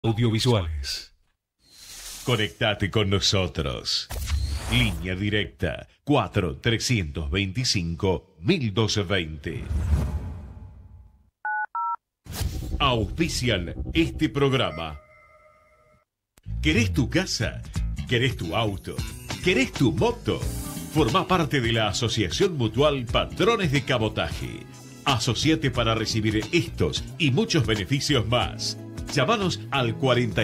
Audiovisuales. Conectate con nosotros. Línea directa 4-325-1220. Auspician este programa. ¿Querés tu casa? ¿Querés tu auto? ¿Querés tu moto? Forma parte de la Asociación Mutual Patrones de Cabotaje. Asociate para recibir estos y muchos beneficios más. Llámanos al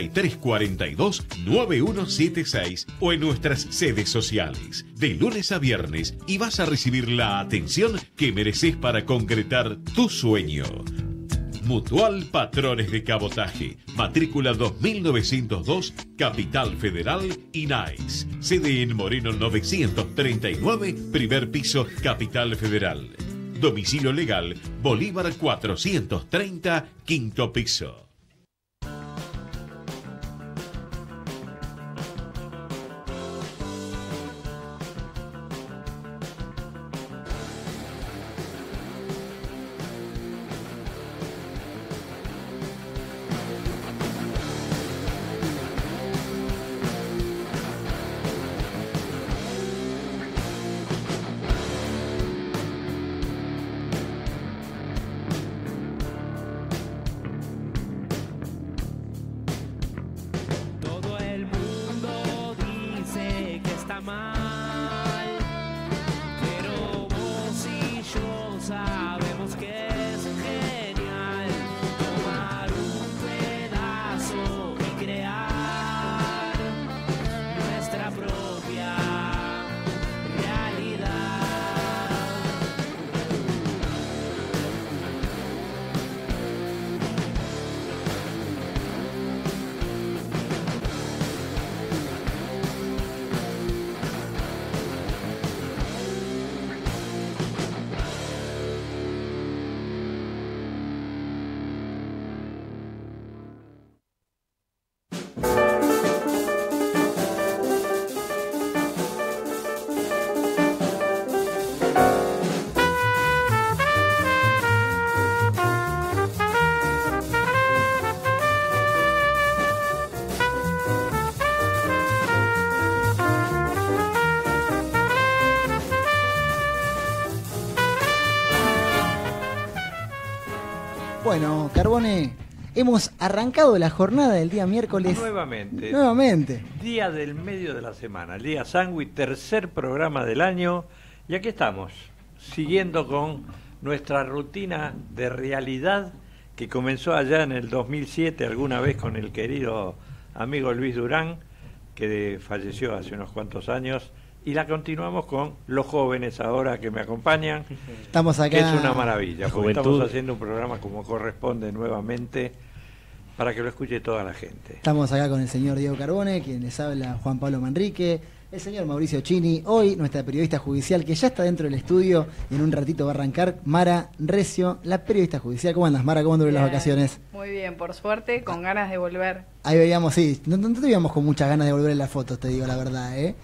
4342-9176 o en nuestras sedes sociales, de lunes a viernes, y vas a recibir la atención que mereces para concretar tu sueño. Mutual Patrones de Cabotaje, matrícula 2902, Capital Federal, INAES. Sede en Moreno 939, primer piso, Capital Federal. Domicilio legal, Bolívar 430, quinto piso. Bueno, Carbone, hemos arrancado la jornada del día miércoles. Nuevamente. Día del medio de la semana, el día sándwich, tercer programa del año. Y aquí estamos, siguiendo con nuestra rutina de realidad que comenzó allá en el 2007, alguna vez con el querido amigo Luis Durán, que falleció hace unos cuantos años. Y la continuamos con los jóvenes ahora que me acompañan. Estamos acá. Que es una maravilla, porque estamos haciendo un programa como corresponde nuevamente para que lo escuche toda la gente. Estamos acá con el señor Diego Carbone, quien les habla Juan Pablo Manrique, el señor Mauricio Chini, hoy nuestra periodista judicial que ya está dentro del estudio y en un ratito va a arrancar, Mara Recio, la periodista judicial. ¿Cómo andas, Mara? ¿Cómo andan las vacaciones? Muy bien, por suerte, con ganas de volver. Ahí veíamos, sí, no te veíamos con muchas ganas de volver en las fotos, te digo la verdad, ¿eh?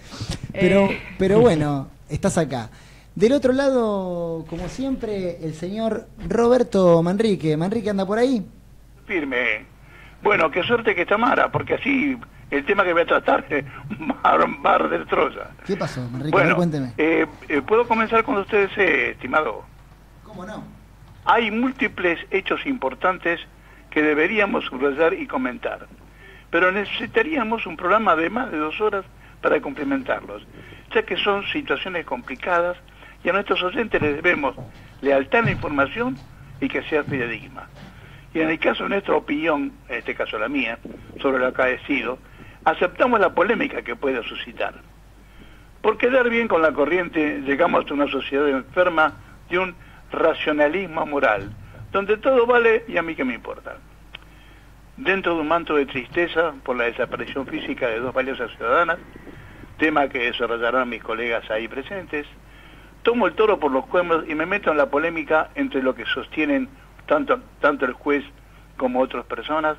Pero bueno, estás acá. Del otro lado, como siempre, el señor Roberto Manrique. ¿Manrique anda por ahí? Firme. Bueno, qué suerte que está Mara, porque así el tema que voy a tratar es Mar del Troya. ¿Qué pasó, Manrique? Bueno, cuénteme. ¿Puedo comenzar cuando usted desee, estimado? ¿Cómo no? Hay múltiples hechos importantes que deberíamos subrayar y comentar, pero necesitaríamos un programa de más de 2 horas para complementarlos, ya que son situaciones complicadas y a nuestros oyentes les debemos lealtad a la información y que sea fidedigna. Y en el caso de nuestra opinión, en este caso la mía, sobre lo acaecido, aceptamos la polémica que pueda suscitar. Por quedar bien con la corriente, llegamos a una sociedad enferma de un racionalismo moral, donde todo vale y a mí qué me importa. Dentro de un manto de tristeza por la desaparición física de 2 valiosas ciudadanas, tema que desarrollarán mis colegas ahí presentes, tomo el toro por los cuernos y me meto en la polémica entre lo que sostienen tanto el juez como otras personas,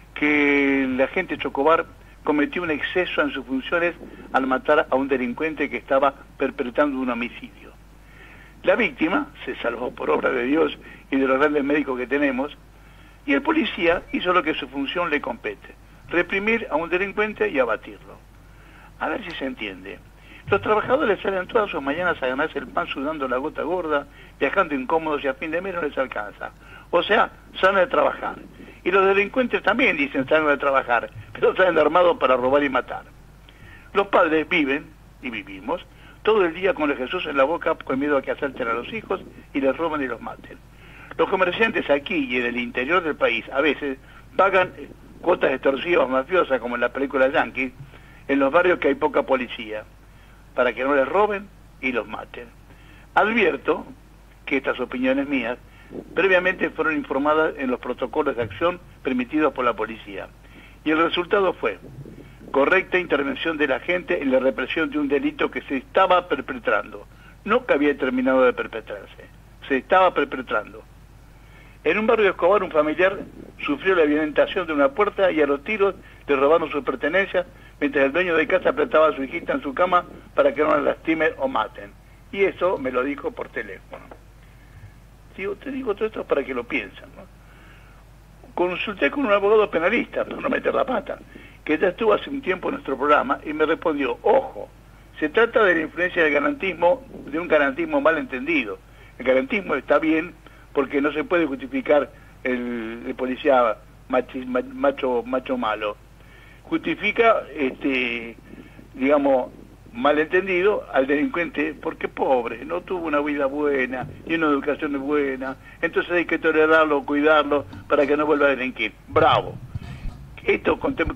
que el agente Chocobar cometió un exceso en sus funciones al matar a un delincuente que estaba perpetrando un homicidio. La víctima se salvó por obra de Dios y de los grandes médicos que tenemos, Y el policía hizo lo que su función le compete, reprimir a un delincuente y abatirlo. A ver si se entiende. Los trabajadores salen todas sus mañanas a ganarse el pan sudando la gota gorda, viajando incómodos y a fin de mes no les alcanza. O sea, salen a trabajar. Y los delincuentes también dicen salen a trabajar, pero salen armados para robar y matar. Los padres viven, y vivimos, todo el día con el Jesús en la boca con miedo a que asalten a los hijos y les roben y los maten. Los comerciantes aquí y en el interior del país a veces pagan cuotas extorsivas mafiosas como en la película Yankee, en los barrios que hay poca policía, para que no les roben y los maten. Advierto que estas opiniones mías previamente fueron informadas en los protocolos de acción permitidos por la policía. Y el resultado fue correcta intervención de la gente en la represión de un delito que se estaba perpetrando, no que había terminado de perpetrarse, se estaba perpetrando. En un barrio de Escobar, un familiar sufrió la violentación de una puerta y a los tiros le robaron sus pertenencias, mientras el dueño de casa apretaba a su hijita en su cama para que no la lastimen o maten. Y eso me lo dijo por teléfono. Te digo todo esto para que lo piensen, ¿no? Consulté con un abogado penalista, para no meter la pata, que ya estuvo hace un tiempo en nuestro programa y me respondió, ojo, se trata de la influencia del garantismo, de un garantismo mal entendido. El garantismo está bien porque no se puede justificar el policía macho malo. Justifica, digamos, malentendido al delincuente porque pobre, no tuvo una vida buena y una educación buena, entonces hay que tolerarlo, cuidarlo para que no vuelva a delinquir. Bravo. Esto,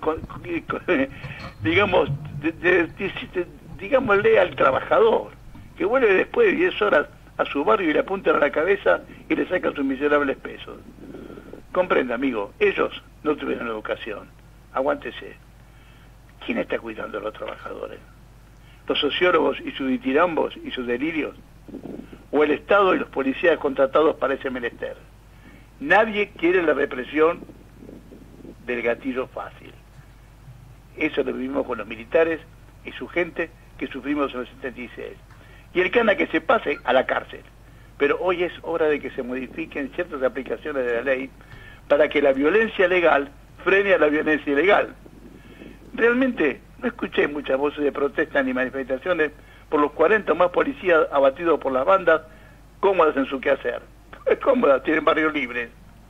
digamos, digámosle al trabajador que vuelve después de 10 horas a su barrio y le apuntan a la cabeza y le sacan sus miserables pesos. Comprenda, amigo, ellos no tuvieron educación. Aguántese. ¿Quién está cuidando a los trabajadores? ¿Los sociólogos y sus ditirambos y sus delirios? ¿O el Estado y los policías contratados para ese menester? Nadie quiere la represión del gatillo fácil. Eso lo vivimos con los militares y su gente que sufrimos en el 76. Y el cana que se pase a la cárcel. Pero hoy es hora de que se modifiquen ciertas aplicaciones de la ley para que la violencia legal frene a la violencia ilegal. Realmente no escuché muchas voces de protesta ni manifestaciones por los 40 o más policías abatidos por las bandas, cómodas en su quehacer. Cómodas, tienen barrios libres.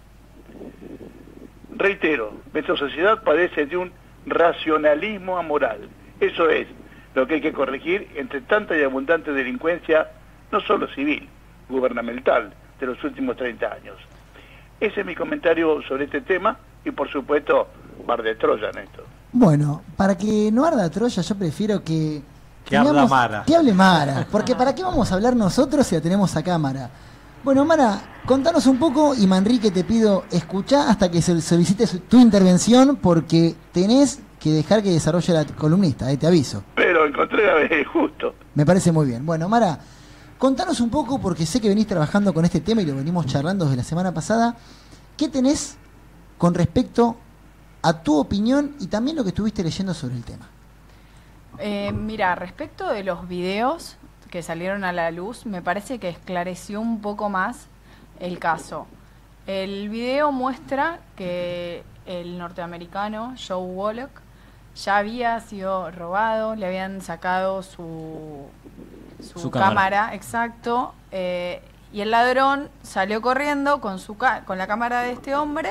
Reitero, nuestra sociedad padece de un racionalismo amoral. Eso es lo que hay que corregir entre tanta y abundante delincuencia, no solo civil, gubernamental, de los últimos 30 años. Ese es mi comentario sobre este tema y, por supuesto, bar de Troya, Néstor. Bueno, para que no arda Troya, yo prefiero que arda Mara. Que hable Mara, porque ¿para qué vamos a hablar nosotros si la tenemos a cámara? Bueno, Mara, contanos un poco y Manrique te pido escuchá hasta que solicites tu intervención porque tenés que dejar que desarrolle la columnista, te aviso. Pero encontré justo. Me parece muy bien. Bueno, Mara, contanos un poco porque sé que venís trabajando con este tema y lo venimos charlando desde la semana pasada. ¿Qué tenés con respecto a tu opinión y también lo que estuviste leyendo sobre el tema? Mira, respecto de los videos que salieron a la luz, me parece que esclareció un poco más el caso. El video muestra que el norteamericano Joe Wallach ya había sido robado, le habían sacado su cámara, exacto, y el ladrón salió corriendo con la cámara de este hombre.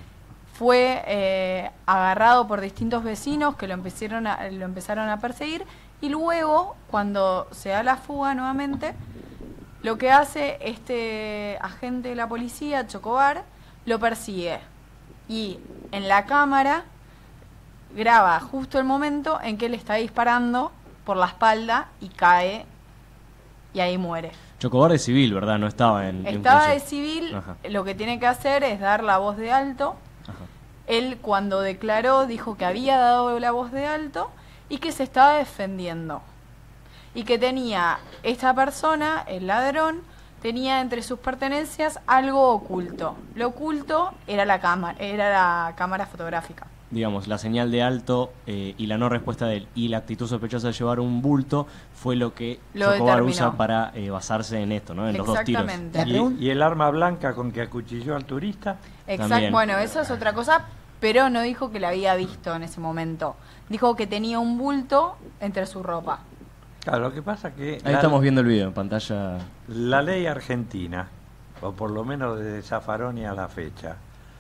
Fue agarrado por distintos vecinos que lo empezaron a perseguir y luego, cuando se da la fuga nuevamente, lo que hace este agente de la policía, Chocobar, lo persigue y en la cámara graba justo el momento en que él está disparando por la espalda y cae y ahí muere. Chocobar de civil, ¿verdad? No estaba en... Estaba de civil. Ajá. Lo que tiene que hacer es dar la voz de alto. Ajá. Él cuando declaró dijo que había dado la voz de alto y que se estaba defendiendo. Y que tenía, esta persona, el ladrón, tenía entre sus pertenencias algo oculto. Lo oculto era la cámara fotográfica. digamos, la señal de alto y la no respuesta de él y la actitud sospechosa de llevar un bulto fue lo que Chocobar usa para basarse en esto, ¿no? En los dos tiros. ¿Y el arma blanca con que acuchilló al turista? Exacto. Bueno, eso es otra cosa, pero no dijo que la había visto en ese momento. Dijo que tenía un bulto entre su ropa. Claro, lo que pasa que... Ahí estamos viendo el video en pantalla. La ley argentina, o por lo menos desde Zaffaroni a la fecha,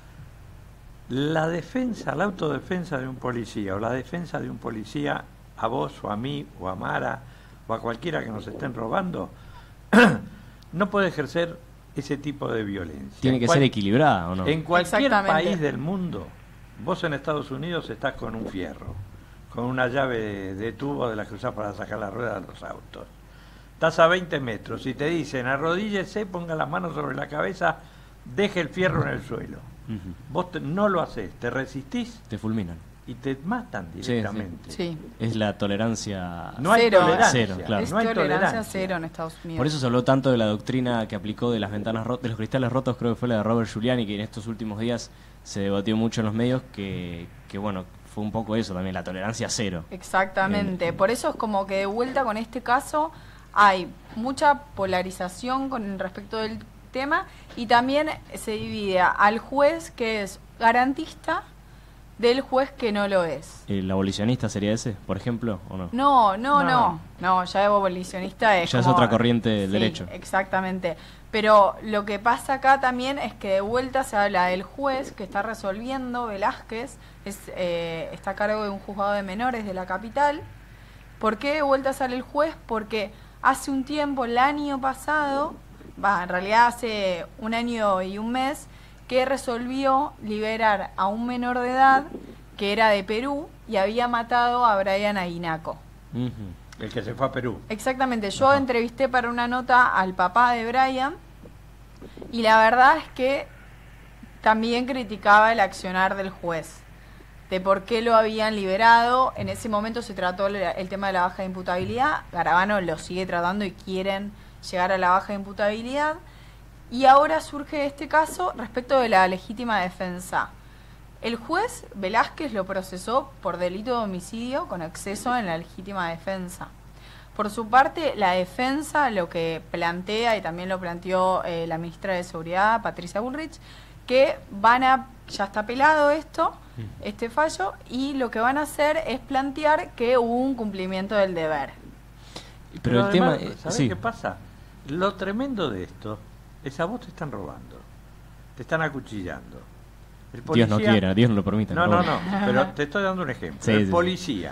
la defensa, la autodefensa de un policía o la defensa de un policía a vos o a mí o a Mara o a cualquiera que nos estén robando, no puede ejercer ese tipo de violencia. Tiene que ser equilibrada, ¿o no? En cualquier país del mundo, vos en Estados Unidos estás con un fierro, con una llave de tubo de la que usás para sacar la rueda de los autos. Estás a 20 metros y te dicen arrodíllese, ponga las manos sobre la cabeza, deje el fierro en el suelo. Vos no lo haces, te resistís, te fulminan y te matan directamente. Sí. Es la tolerancia no hay cero. Tolerancia, claro. Es no hay tolerancia cero en Estados Unidos. Por eso se habló tanto de la doctrina que aplicó de las ventanas de los cristales rotos, creo que fue la de Robert Giuliani, que en estos últimos días se debatió mucho en los medios, que bueno, fue un poco eso también, la tolerancia cero. Exactamente, por eso es como que de vuelta con este caso hay mucha polarización con respecto del tema y también se divide al juez que es garantista del juez que no lo es. ¿El abolicionista sería ese, por ejemplo, o no? No, ya el abolicionista es ya como, es otra corriente del derecho. Exactamente. Pero lo que pasa acá también es que de vuelta se habla del juez que está resolviendo, Velázquez, está a cargo de un juzgado de menores de la capital. ¿Por qué de vuelta sale el juez? Porque hace un tiempo, el año pasado, en realidad hace un año y un mes, que resolvió liberar a un menor de edad que era de Perú y había matado a Brian Aguinaco. El que se fue a Perú. Exactamente, yo entrevisté para una nota al papá de Brian y la verdad es que también criticaba el accionar del juez, de por qué lo habían liberado. En ese momento se trató el tema de la baja de imputabilidad, Garabano lo sigue tratando y quieren llegar a la baja de imputabilidad. Y ahora surge este caso respecto de la legítima defensa. El juez Velázquez lo procesó por delito de homicidio con exceso en la legítima defensa. Por su parte, la defensa lo que plantea, y también lo planteó la ministra de Seguridad, Patricia Bullrich, que ya está apelado este fallo, y lo que van a hacer es plantear que hubo un cumplimiento del deber. Pero el tema, ¿sabés qué pasa? Lo tremendo de esto es a vos te están robando, te están acuchillando. El policía, Dios no quiera, Dios no lo permita. No, pero te estoy dando un ejemplo. Sí, el policía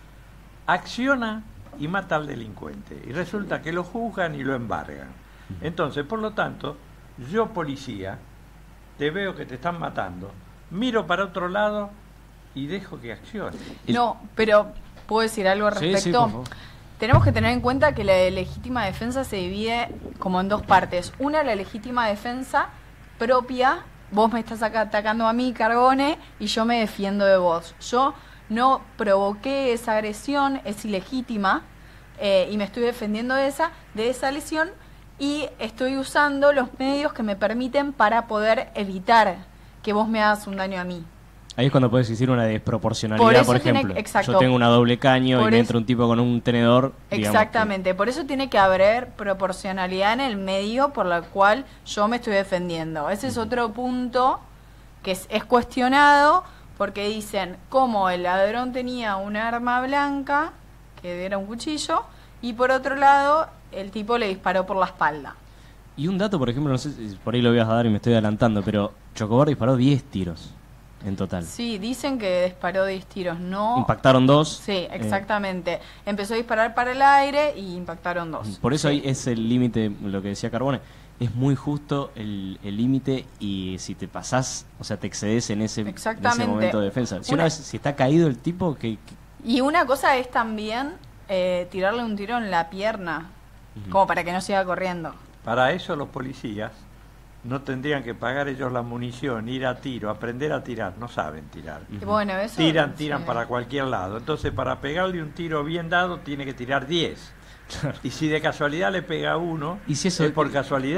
acciona y mata al delincuente y resulta que lo juzgan y lo embargan. Entonces, por lo tanto, yo policía, te veo que te están matando, miro para otro lado y dejo que accione. No, pero ¿puedo decir algo al respecto? Sí, por favor. Tenemos que tener en cuenta que la legítima defensa se divide como en dos partes. Una, la legítima defensa propia. Vos me estás atacando a mí, Carbone, y yo me defiendo de vos. Yo no provoqué esa agresión, es ilegítima, y me estoy defendiendo de esa lesión, y estoy usando los medios que me permiten para poder evitar que vos me hagas un daño a mí. Ahí es cuando puedes decir una desproporcionalidad, por ejemplo. Yo tengo una doble caño y me entra un tipo con un tenedor. Exactamente, por eso tiene que haber proporcionalidad en el medio por el cual yo me estoy defendiendo. Ese es otro punto que es cuestionado, porque dicen cómo el ladrón tenía un arma blanca, que era un cuchillo, y por otro lado el tipo le disparó por la espalda. Y un dato, por ejemplo, no sé si por ahí lo voy a dar y me estoy adelantando, pero Chocobar disparó 10 tiros. En total. Sí, dicen que disparó 10 tiros, ¿no? Impactaron 2. Sí, exactamente. Empezó a disparar para el aire y impactaron 2. Por eso ahí es el límite, lo que decía Carbone, es muy justo el límite y si te pasás, o sea, te excedes en ese momento de defensa. Si está caído el tipo, que... Y una cosa es también tirarle un tiro en la pierna, como para que no siga corriendo. Para eso los policías no tendrían que pagar ellos la munición, ir a tiro, aprender a tirar, no saben tirar. Bueno, eso tiran para cualquier lado. Entonces, para pegarle un tiro bien dado, tiene que tirar 10. Y si de casualidad le pega uno, es por casualidad.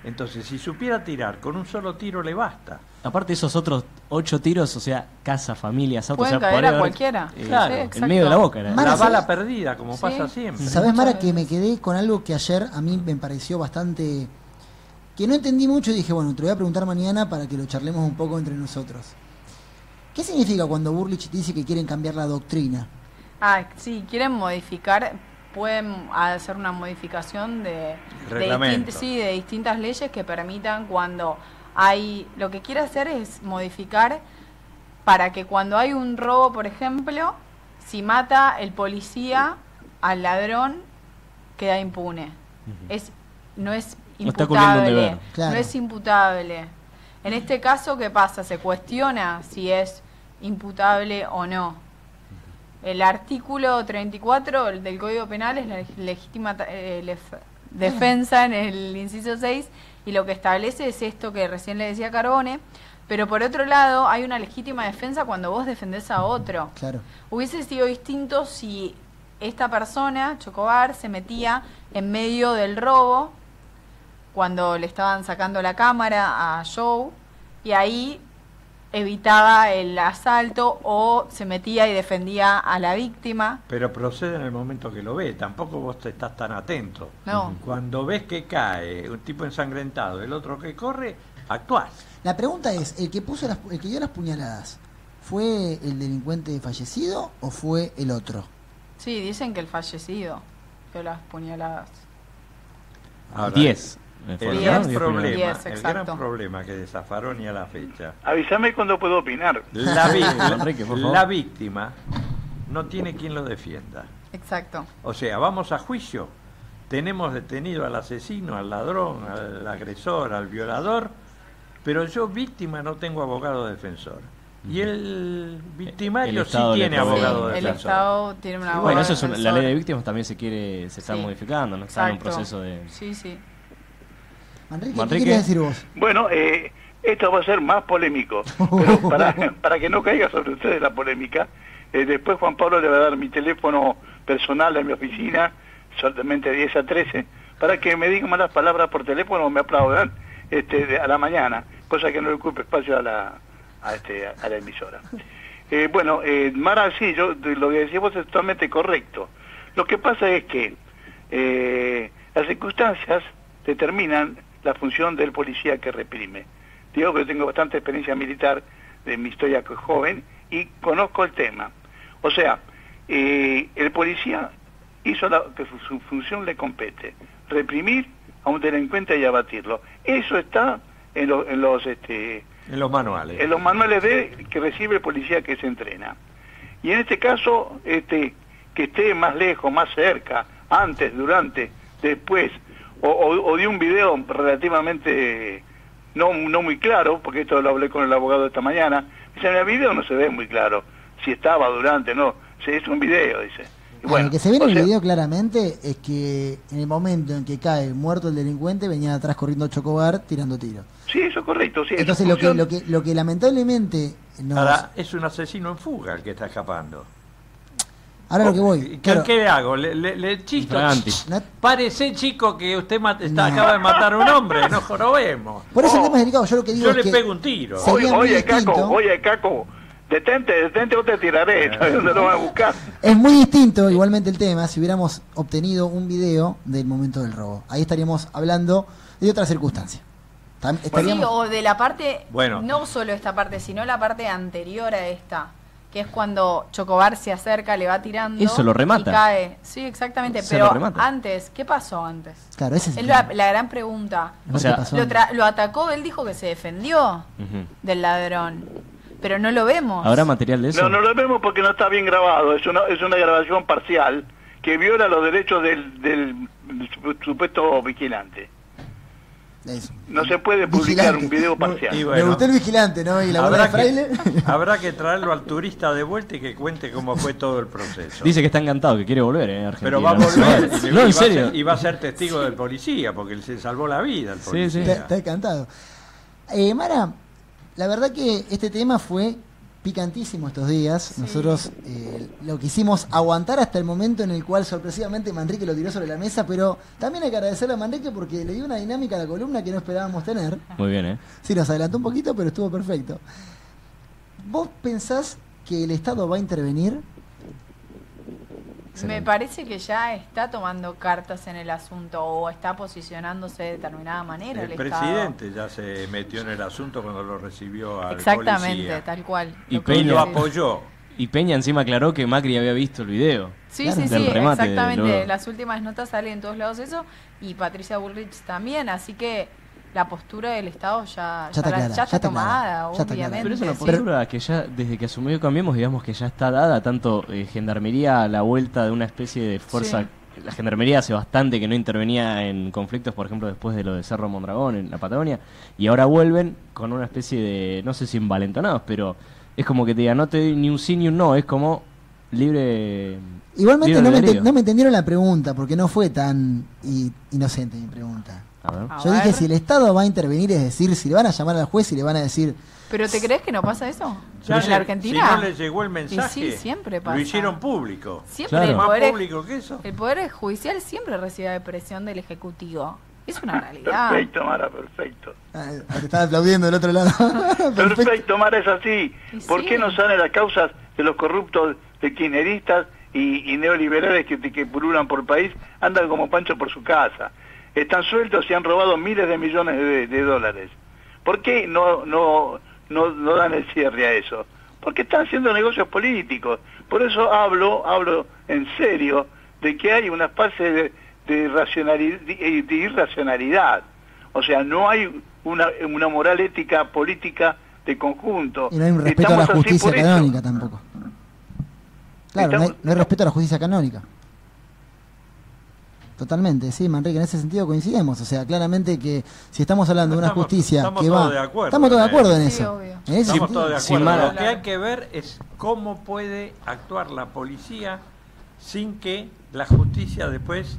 Entonces, si supiera tirar, con un solo tiro le basta. Aparte esos otros 8 tiros, o sea, casa, familias, autos, pueden o sea, caer a cualquiera. Claro, en medio de la boca. Mara, La bala perdida, como pasa siempre. ¿Sabés, Mara, que me quedé con algo que ayer a mí me pareció bastante... que no entendí mucho y dije, bueno, te lo voy a preguntar mañana para que lo charlemos un poco entre nosotros. ¿Qué significa cuando Bullrich dice que quieren cambiar la doctrina? Sí, quieren modificar, pueden hacer una modificación de distintas leyes que permitan cuando hay... Lo que quiere hacer es modificar para que cuando hay un robo, por ejemplo, si mata el policía al ladrón, queda impune. No es imputable. Claro. No es imputable. En este caso, ¿qué pasa? Se cuestiona si es imputable o no. El artículo 34 del Código Penal es la legítima defensa en el inciso 6, y lo que establece es esto que recién le decía Carbone, pero por otro lado hay una legítima defensa cuando vos defendés a otro. Claro. Hubiese sido distinto si esta persona, Chocobar, se metía en medio del robo cuando le estaban sacando la cámara a Joe, y ahí evitaba el asalto o se metía y defendía a la víctima. Pero procede en el momento que lo ve, tampoco vos te estás tan atento. No. Cuando ves que cae un tipo ensangrentado, el otro que corre, actuás. La pregunta es, ¿el que dio las puñaladas fue el delincuente fallecido o fue el otro? Sí, dicen que el fallecido dio las puñaladas. Ahora, 10. El gran problema que de Zaffaroni a la fecha. Avísame cuando puedo opinar. La víctima no tiene quien lo defienda. Exacto. O sea, vamos a juicio. Tenemos detenido al asesino, al ladrón, al agresor, al violador, pero yo, víctima, no tengo abogado defensor. Y el victimario sí tiene abogado defensor. El Estado tiene un abogado bueno, eso defensor. la ley de víctimas también se está modificando, no está en un proceso de... Sí. Manrique, ¿qué querías decir vos? Bueno, esto va a ser más polémico, pero para que no caiga sobre ustedes la polémica, después Juan Pablo le va a dar mi teléfono personal de mi oficina, solamente 10 a 13, para que me digan malas palabras por teléfono o me aplaudan a la mañana, cosa que no le ocupe espacio a la emisora. Mara, sí, lo que decís vos es totalmente correcto. Lo que pasa es que las circunstancias determinan la función del policía que reprime. Digo que tengo bastante experiencia militar de mi historia joven y conozco el tema. O sea, el policía hizo que su función le compete, reprimir a un delincuente y abatirlo. Eso está en los manuales. En los manuales que recibe el policía que se entrena. Y en este caso, que esté más lejos, más cerca, antes, durante, después, o de un video relativamente no muy claro, porque esto lo hablé con el abogado esta mañana, dice, en el video no se ve muy claro si estaba durante, no, es un video, dice. Lo que se ve en el video claramente es que en el momento en que cae muerto el delincuente venía atrás corriendo Chocobar tirando tiros. Sí, eso es correcto. Sí, entonces lo que lamentablemente ahora es un asesino en fuga el que está escapando. Ahora lo que voy. Claro. ¿Qué hago? Le chisto. Parece, chico, que usted acaba de matar a un hombre, no jorobemos. Por eso el tema es delicado. Yo lo que digo es le que pego un tiro. Oye, Caco, detente o te tiraré. ¿Dónde lo van a buscar? Es muy distinto, igualmente, el tema si hubiéramos obtenido un video del momento del robo. Ahí estaríamos hablando de otra circunstancia. Sí, o de la parte, no solo esta parte, sino la parte anterior a esta, que es cuando Chocobar se acerca, le va tirando. Eso lo remata. Y cae. Sí, exactamente. Pero antes, ¿qué pasó antes? Claro, esa es la gran pregunta. O sea, lo atacó, él dijo que se defendió del ladrón. Pero no lo vemos. ¿Habrá material de eso? No lo vemos porque no está bien grabado. Es una grabación parcial que viola los derechos del supuesto vigilante. Eso. No se puede publicar un video parcial. Me gustó el vigilante, ¿no? Y la bola de fraile. Habrá que traerlo al turista de vuelta y que cuente cómo fue todo el proceso. Dice que está encantado, que quiere volver a Argentina. Pero va a volver. No, en serio. Y va a ser testigo del policía, porque él se salvó la vida. El policía. Está encantado. Mara, la verdad que este tema fue picantísimo estos días. Sí. Nosotros lo quisimos aguantar hasta el momento en el cual sorpresivamente Manrique lo tiró sobre la mesa, pero también hay que agradecerle a Manrique porque le dio una dinámica a la columna que no esperábamos tener. Muy bien, ¿eh? Sí, nos adelantó un poquito, pero estuvo perfecto. ¿Vos pensás que el Estado va a intervenir? Me parece que ya está tomando cartas en el asunto o está posicionándose de determinada manera. El presidente ya se metió en el asunto cuando lo recibió al Exactamente, policía. tal cual. Y Y lo apoyó. Y Peña encima aclaró que Macri había visto el video. Sí, Claro. sí, Del sí, remate, exactamente. Las últimas notas salen en todos lados eso y Patricia Bullrich también, así que la postura del Estado ya está tomada, obviamente. Pero es una sí. postura que ya, desde que asumió Cambiemos, digamos que ya está dada, tanto Gendarmería a la vuelta de una especie de fuerza. Sí. La Gendarmería hace bastante que no intervenía en conflictos, por ejemplo, después de lo de Cerro Mondragón en la Patagonia, y ahora vuelven con una especie de, no sé si envalentonados, pero es como que te diga, no te doy ni un sí ni un no, es como libre. Igualmente libre no me entendieron la pregunta, porque no fue tan inocente mi pregunta. A ver. A Yo ver. dije, si el Estado va a intervenir, es decir, si le van a llamar al juez y le van a decir... ¿Pero te crees que no pasa eso? Ya ¿En la Argentina? Si no les llegó el mensaje, Y sí, siempre pasa. lo hicieron público. Siempre Claro. Más el público que eso. Poder Judicial siempre recibe presión del Ejecutivo. Es una realidad. Perfecto, Mara, perfecto. te estaba aplaudiendo del otro lado. Perfecto, Mara, es así. Y ¿Por sí. qué no salen las causas de los corruptos de kirchneristas y neoliberales que pululan por el país? Andan como Pancho por su casa. Están sueltos y han robado miles de millones de dólares. ¿Por qué no dan el cierre a eso? Porque están haciendo negocios políticos. Por eso hablo en serio de que hay una fase de irracionalidad. O sea, no hay una moral ética política de conjunto. Y no hay un respeto a la Estamos así justicia por eso. canónica tampoco. Claro, no hay respeto a la justicia canónica. Totalmente, sí, Manrique, en ese sentido coincidimos. O sea, claramente que si estamos hablando de una justicia estamos que todos va... de acuerdo Estamos todos de acuerdo en Sí, eso. obvio. En ese Estamos sentido- todos de Sin acuerdo. mala- Lo que hay que ver es cómo puede actuar la policía sin que la justicia después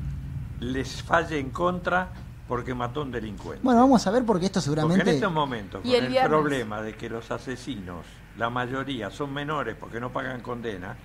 les falle en contra porque mató a un delincuente. Bueno, vamos a ver porque esto Porque seguramente... en estos momentos, Y con el el viernes. problema de que los asesinos, la mayoría son menores porque no pagan condena,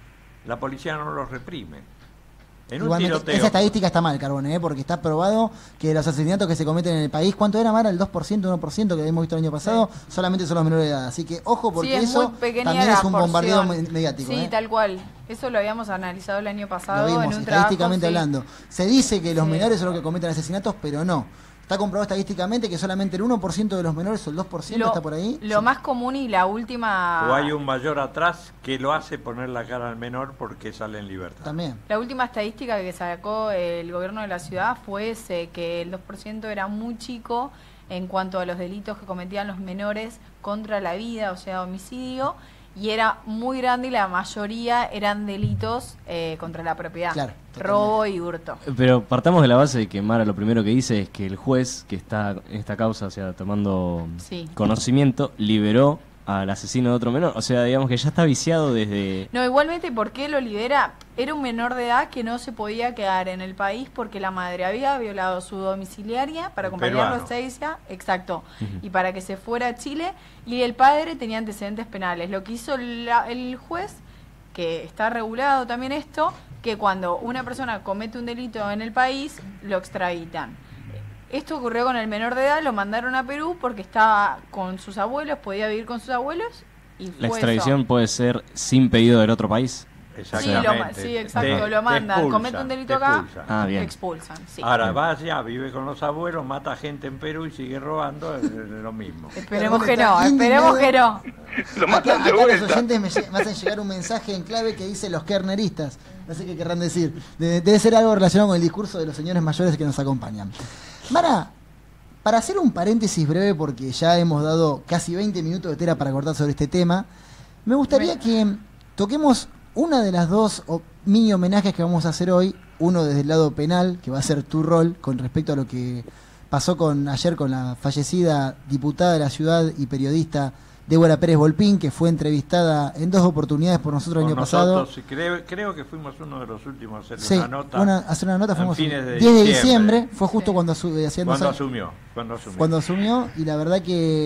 la policía no los reprime. En un Igualmente, tiroteo. esa estadística está mal, Carbone, porque está probado que los asesinatos que se cometen en el país, ¿cuánto era, Mara? El 2%, 1% que hemos visto el año pasado, solamente son los menores de edad. Así que ojo, porque Sí, es eso muy pequeña también la es un bombardeo porción. mediático. Sí, tal cual. Eso lo habíamos analizado el año Lo pasado vimos, en un trabajo. estadísticamente Sí. hablando. Se dice que los Sí. menores son los que cometen asesinatos, pero no. Está comprobado estadísticamente que solamente el 1% de los menores o el 2% está por ahí. Lo Sí. más común y la última... O hay un mayor atrás que lo hace poner la cara al menor porque sale en libertad. También. La última estadística que sacó el gobierno de la ciudad fue ese, que el 2% era muy chico en cuanto a los delitos que cometían los menores contra la vida, o sea, homicidio, y era muy grande y la mayoría eran delitos contra la propiedad, Claro, robo y hurto. Pero partamos de la base de que Mara lo primero que dice es que el juez que está en esta causa, o sea, tomando Sí. conocimiento, liberó al asesino de otro menor. O sea, digamos que ya está viciado desde... No, igualmente, ¿por qué lo libera? Era un menor de edad que no se podía quedar en el país porque la madre había violado su domiciliaria para El acompañarlo peruano. a Ezeiza, exacto, y para que se fuera a Chile, y el padre tenía antecedentes penales. Lo que hizo el juez, que está regulado también esto, que cuando una persona comete un delito en el país, lo extraditan. Esto ocurrió con el menor de edad, lo mandaron a Perú porque estaba con sus abuelos, podía vivir con sus abuelos, y fue La extradición eso. puede ser sin pedido del otro país. Exactamente. Sí, exacto, Te- lo mandan, te expulsan, comete un delito te acá, expulsan. Ah, bien. lo expulsan, sí. Ahora va allá, vive con los abuelos, mata gente en Perú y sigue robando, es lo mismo. Esperemos que Está no, esperemos que no. Lo matan de Acá los vuelta. oyentes me hacen llegar un mensaje en clave que dice los kerneristas. No sé qué querrán decir. Debe ser algo relacionado con el discurso de los señores mayores que nos acompañan. Mara, para hacer un paréntesis breve, porque ya hemos dado casi 20 minutos de tela para cortar sobre este tema, me gustaría que toquemos una de las dos mini homenajes que vamos a hacer hoy. Uno desde el lado penal, que va a ser tu rol con respecto a lo que pasó ayer con la fallecida diputada de la ciudad y periodista Débora Pérez Volpín, que fue entrevistada en 2 oportunidades por nosotros el Con año pasado. nosotros, creo que fuimos uno de los últimos a hacer Sí, una nota. hacer una nota en fuimos fines de 10 de diciembre. diciembre, fue justo Sí. cuando hacían 2 Cuando años. asumió. Cuando asumió, y la verdad que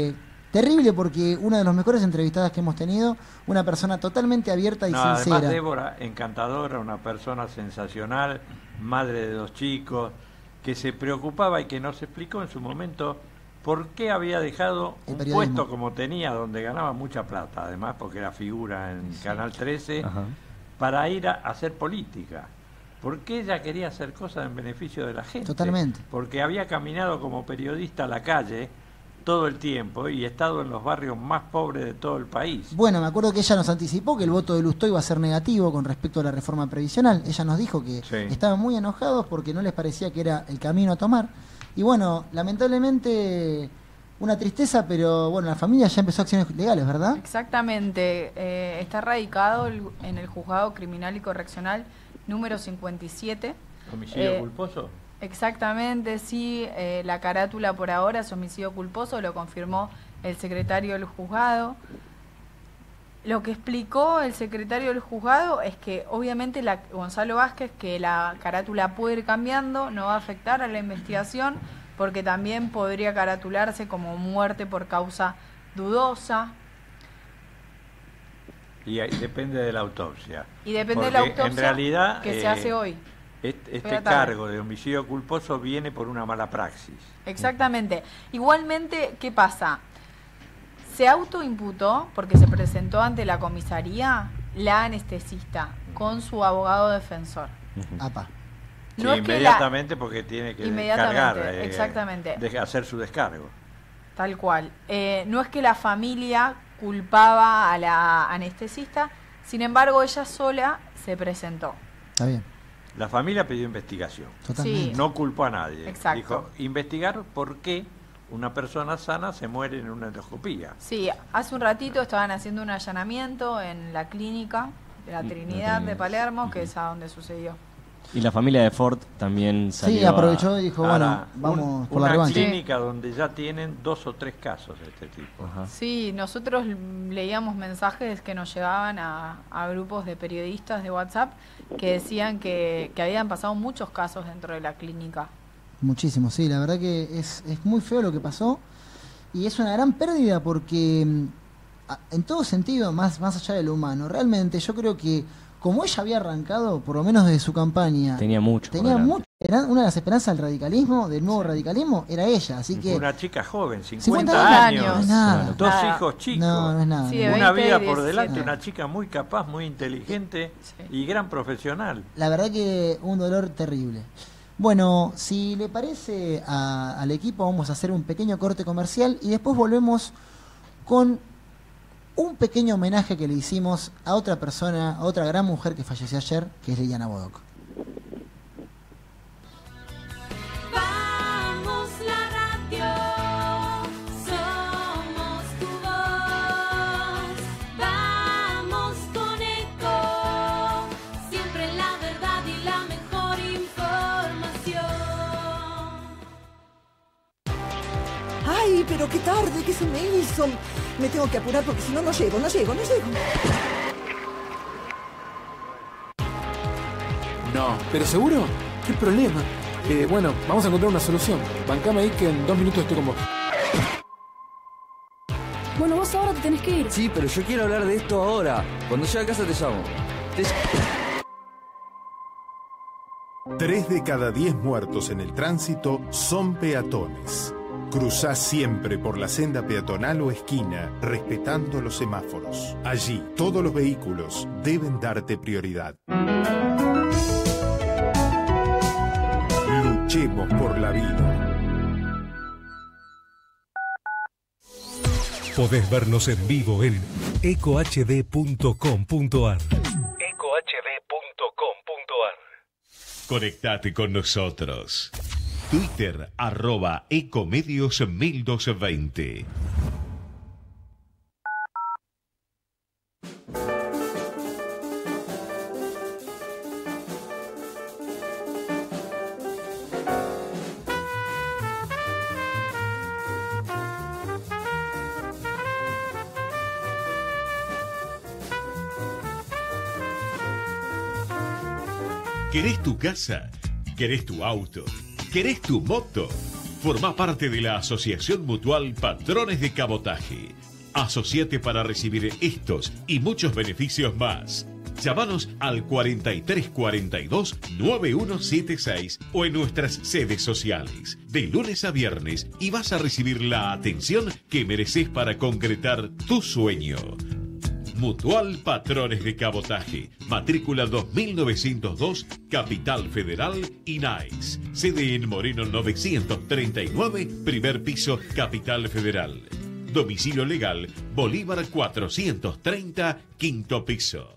Terrible porque una de las mejores entrevistadas que hemos tenido, una persona totalmente abierta y sincera. Además, Débora, encantadora, una persona sensacional, madre de 2 chicos, que se preocupaba y que nos explicó en su momento por qué había dejado un puesto como tenía, donde ganaba mucha plata, además porque era figura en Canal 13, para ir a hacer política. Porque ella quería hacer cosas en beneficio de la gente. Totalmente. Porque había caminado como periodista a la calle todo el tiempo y estado en los barrios más pobres de todo el país. Bueno, me acuerdo que ella nos anticipó que el voto de Lustó iba a ser negativo con respecto a la reforma previsional. Ella nos dijo que estaban muy enojados porque no les parecía que era el camino a tomar. Y bueno, lamentablemente una tristeza, pero bueno, la familia ya empezó acciones legales, ¿verdad? Exactamente. Está radicado en el Juzgado Criminal y Correccional número 57. ¿Homicidio culposo? Exactamente, sí. La carátula por ahora es homicidio culposo, lo confirmó el secretario del juzgado. Lo que explicó el secretario del juzgado es que obviamente Gonzalo Vázquez, que la carátula puede ir cambiando, no va a afectar a la investigación, porque también podría caratularse como muerte por causa dudosa. Y ahí depende de la autopsia. Y depende de la autopsia en realidad, que se hace hoy. Este cargo de homicidio culposo viene por una mala praxis. Exactamente. Igualmente, ¿qué pasa? Se autoimputó, porque se presentó ante la comisaría, la anestesista con su abogado defensor. Apa. Sí, No es inmediatamente porque tiene que descargar, exactamente. Hacer su descargo. Tal cual. No es que la familia culpaba a la anestesista, sin embargo ella sola se presentó. Está bien. La familia pidió investigación. Totalmente. Sí. No culpó a nadie. Exacto. Dijo, investigar por qué una persona sana se muere en una endoscopía. Sí, hace un ratito estaban haciendo un allanamiento en la clínica de la Trinidad de Palermo, que es a donde sucedió. Y la familia de Ford también salió. Sí, aprovechó y dijo, Ahora, bueno, vamos por una la revancha. clínica donde ya tienen 2 o 3 casos de este tipo. Ajá. Sí, nosotros leíamos mensajes que nos llegaban a grupos de periodistas de WhatsApp que decían que habían pasado muchos casos dentro de la clínica. Muchísimo, sí, la verdad que es muy feo lo que pasó y es una gran pérdida porque en todo sentido, más allá de lo humano, realmente yo creo que como ella había arrancado, por lo menos desde su campaña, tenía mucho. Era una de las esperanzas del radicalismo, del nuevo radicalismo, era ella, así que... Una chica joven, 50 50 años, no es nada. 2 hijos chicos, No es nada. Sí, de una 20 vida y por 17. delante, una chica muy capaz, muy inteligente y gran profesional. La verdad que un dolor terrible. Bueno, si le parece al equipo, vamos a hacer un pequeño corte comercial y después volvemos con un pequeño homenaje que le hicimos a otra persona, a otra gran mujer que falleció ayer, que es Liliana Bodoc. Vamos la radio, somos tu voz. Vamos con Eco, siempre la verdad y la mejor información. Ay, pero qué tarde, ¿qué se me hizo? Me tengo que apurar porque si no, no llego. No. ¿Pero seguro? ¿Qué problema? Bueno, vamos a encontrar una solución. Bancame ahí que en 2 minutos estoy con vos. Bueno, vos ahora te tenés que ir. Sí, pero yo quiero hablar de esto ahora. Cuando llegue a casa te llamo. 3 de cada 10 muertos en el tránsito son peatones. Cruzá siempre por la senda peatonal o esquina, respetando los semáforos. Allí, todos los vehículos deben darte prioridad. Luchemos por la vida. Podés vernos en vivo en ecohd.com.ar. Conectate con nosotros. Twitter, @ecomedios1220. ¿Querés tu casa? ¿Querés tu auto? ¿Querés tu moto? Forma parte de la Asociación Mutual Patrones de Cabotaje. Asociate para recibir estos y muchos beneficios más. Llámanos al 4342-9176 o en nuestras sedes sociales, de lunes a viernes, y vas a recibir la atención que mereces para concretar tu sueño. Mutual Patrones de Cabotaje, matrícula 2902, Capital Federal, INAES. Sede en Moreno 939, primer piso, Capital Federal. Domicilio legal, Bolívar 430, quinto piso.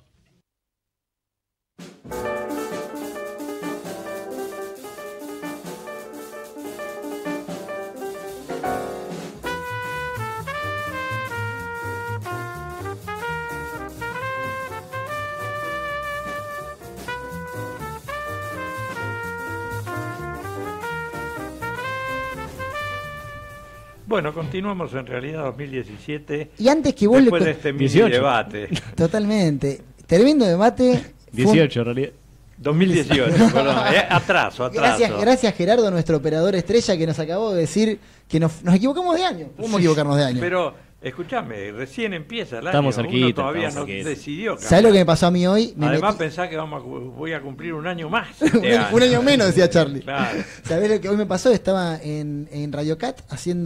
Bueno, continuamos en realidad 2017. Y antes que vos después de este mini debate. Totalmente. Tremendo debate. 18 en realidad. 2018, perdón. Atraso. Gracias Gerardo, nuestro operador estrella, que nos acabó de decir que nos equivocamos de año. ¿Cómo equivocarnos de año? Pero, escúchame, recién empieza el año. Estamos cerquita. Uno todavía no decidió. ¿Sabes lo que me pasó a mí hoy? Además pensá que voy a cumplir un año más. Un año menos, decía Charlie. Claro. ¿Sabés lo que hoy me pasó? Estaba en Radio Cat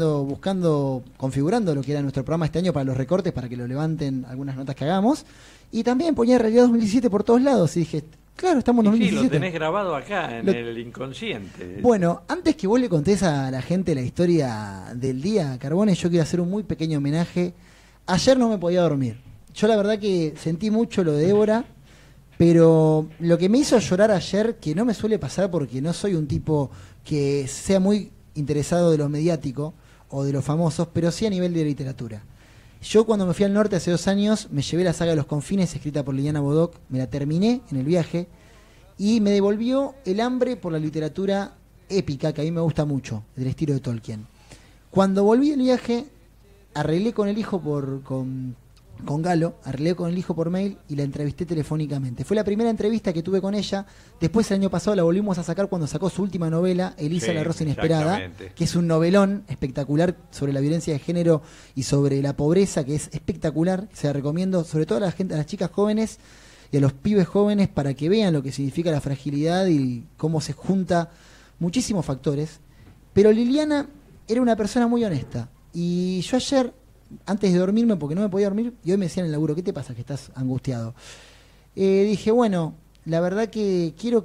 configurando lo que era nuestro programa este año para los recortes, para que lo levanten algunas notas que hagamos. Y también ponía Realidad 2017 por todos lados. Y dije, claro, estamos en 2017. Sí, lo tenés grabado acá, en el inconsciente. Bueno, antes que vos le contés a la gente la historia del día, Carbone, yo quiero hacer un muy pequeño homenaje. Ayer no me podía dormir. Yo la verdad que sentí mucho lo de Débora, pero lo que me hizo llorar ayer, que no me suele pasar porque no soy un tipo que sea muy interesado de lo mediático o de los famosos, pero sí a nivel de literatura. Yo cuando me fui al norte hace 2 años, me llevé la saga de Los Confines, escrita por Liliana Bodoc, me la terminé en el viaje, y me devolvió el hambre por la literatura épica, que a mí me gusta mucho, del estilo de Tolkien. Cuando volví del viaje, arreglé con el hijo con Galo, arreglé con el hijo por mail y la entrevisté telefónicamente. Fue la primera entrevista que tuve con ella. Después, el año pasado, la volvimos a sacar cuando sacó su última novela, Elisa, la Rosa Inesperada, que es un novelón espectacular sobre la violencia de género y sobre la pobreza, que es espectacular. Se la recomiendo, sobre todo a las chicas jóvenes y a los pibes jóvenes, para que vean lo que significa la fragilidad y cómo se junta muchísimos factores. Pero Liliana era una persona muy honesta. Y yo ayer, antes de dormirme, porque no me podía dormir, y hoy me decían en el laburo, ¿qué te pasa que estás angustiado? Dije, bueno, la verdad que quiero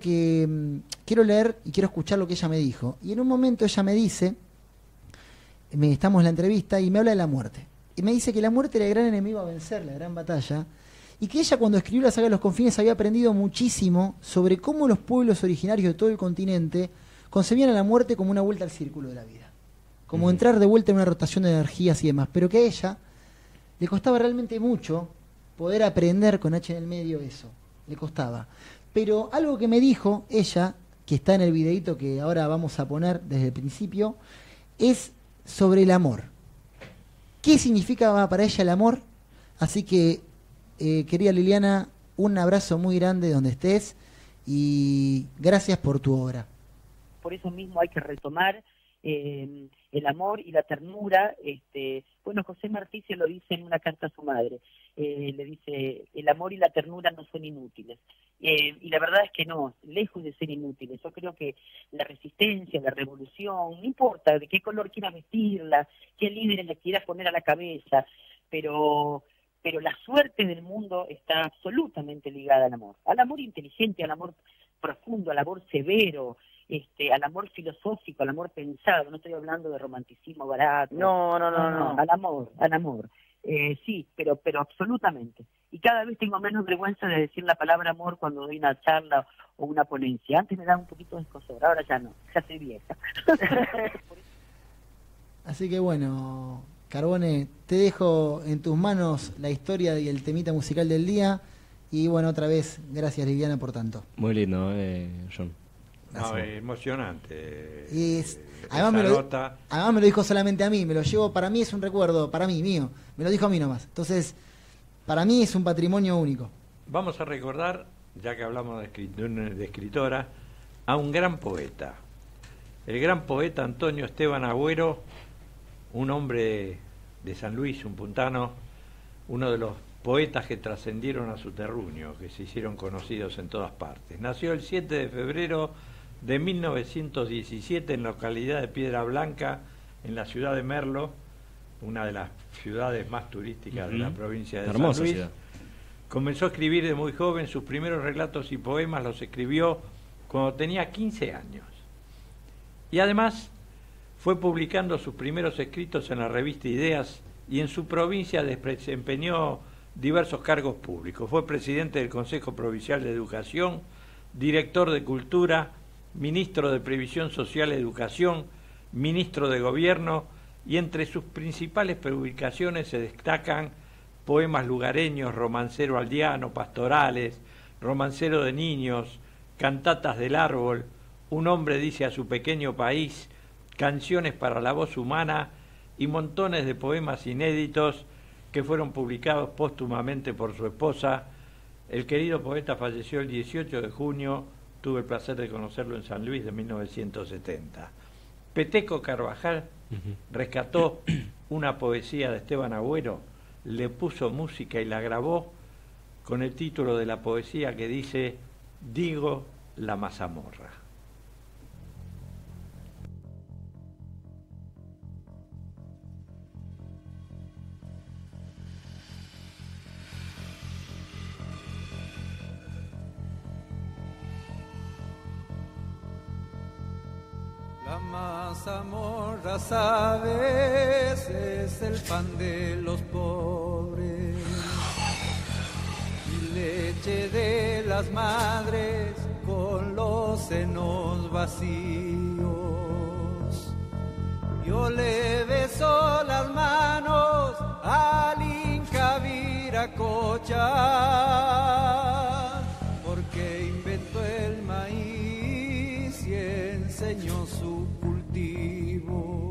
leer y quiero escuchar lo que ella me dijo. Y en un momento ella me dice, estamos en la entrevista, y me habla de la muerte. Y me dice que la muerte era el gran enemigo a vencer, la gran batalla, y que ella, cuando escribió la saga de Los Confines, había aprendido muchísimo sobre cómo los pueblos originarios de todo el continente concebían a la muerte como una vuelta al círculo de la vida. Como entrar de vuelta en una rotación de energías y demás, pero que a ella le costaba realmente mucho poder aprender con H en el medio eso, le costaba. Pero algo que me dijo ella, que está en el videíto que ahora vamos a poner desde el principio, es sobre el amor. ¿Qué significa para ella el amor? Así que, querida Liliana, un abrazo muy grande donde estés y gracias por tu obra. Por eso mismo hay que retomar el amor y la ternura. Bueno, José Martí se lo dice en una carta a su madre, le dice, el amor y la ternura no son inútiles, y la verdad es que no, lejos de ser inútiles. Yo creo que la resistencia, la revolución, no importa de qué color quieras vestirla, qué líderes le quieras poner a la cabeza, pero la suerte del mundo está absolutamente ligada al amor inteligente, al amor profundo, al amor severo, al amor filosófico, al amor pensado. No estoy hablando de romanticismo barato. No. Al amor. Sí, pero absolutamente. Y cada vez tengo menos vergüenza de decir la palabra amor cuando doy una charla o una ponencia. Antes me daba un poquito de escozor, ahora ya no, ya soy vieja. Así que bueno, Carbone, te dejo en tus manos la historia y el temita musical del día. Y bueno, otra vez, gracias Liliana por tanto. Muy lindo, John. No, es emocionante. Además me lo dijo solamente a mí, me lo llevo, para mí es un recuerdo, para mí, mío, me lo dijo a mí nomás. Entonces, para mí es un patrimonio único. Vamos a recordar, ya que hablamos de escritora, a un gran poeta. el gran poeta Antonio Esteban Agüero, un hombre de San Luis, un puntano, uno de los poetas que trascendieron a su terruño, que se hicieron conocidos en todas partes. Nació el 7 de febrero de 1917 en la localidad de Piedra Blanca, en la ciudad de Merlo, una de las ciudades más turísticas de la provincia de San Luis. Ciudad. Comenzó a escribir de muy joven, sus primeros relatos y poemas los escribió cuando tenía 15 años. Y además fue publicando sus primeros escritos en la revista Ideas y en su provincia desempeñó diversos cargos públicos. Fue presidente del Consejo Provincial de Educación, director de Cultura, ministro de Previsión Social y Educación, ministro de Gobierno, y entre sus principales publicaciones se destacan poemas lugareños, romancero aldeano, pastorales, romancero de niños, cantatas del árbol, Un hombre dice a su pequeño país, canciones para la voz humana y montones de poemas inéditos que fueron publicados póstumamente por su esposa. El querido poeta falleció el 18 de junio, tuve el placer de conocerlo en San Luis de 1970. Peteco Carvajal rescató una poesía de Esteban Agüero, le puso música y la grabó con el título de la poesía que dice Digo la mazamorra. La mazamorra, sabes, es el pan de los pobres y leche de las madres con los senos vacíos. Yo le beso las manos al Inca Viracocha porque inventó el maíz y enseñó su cultivo.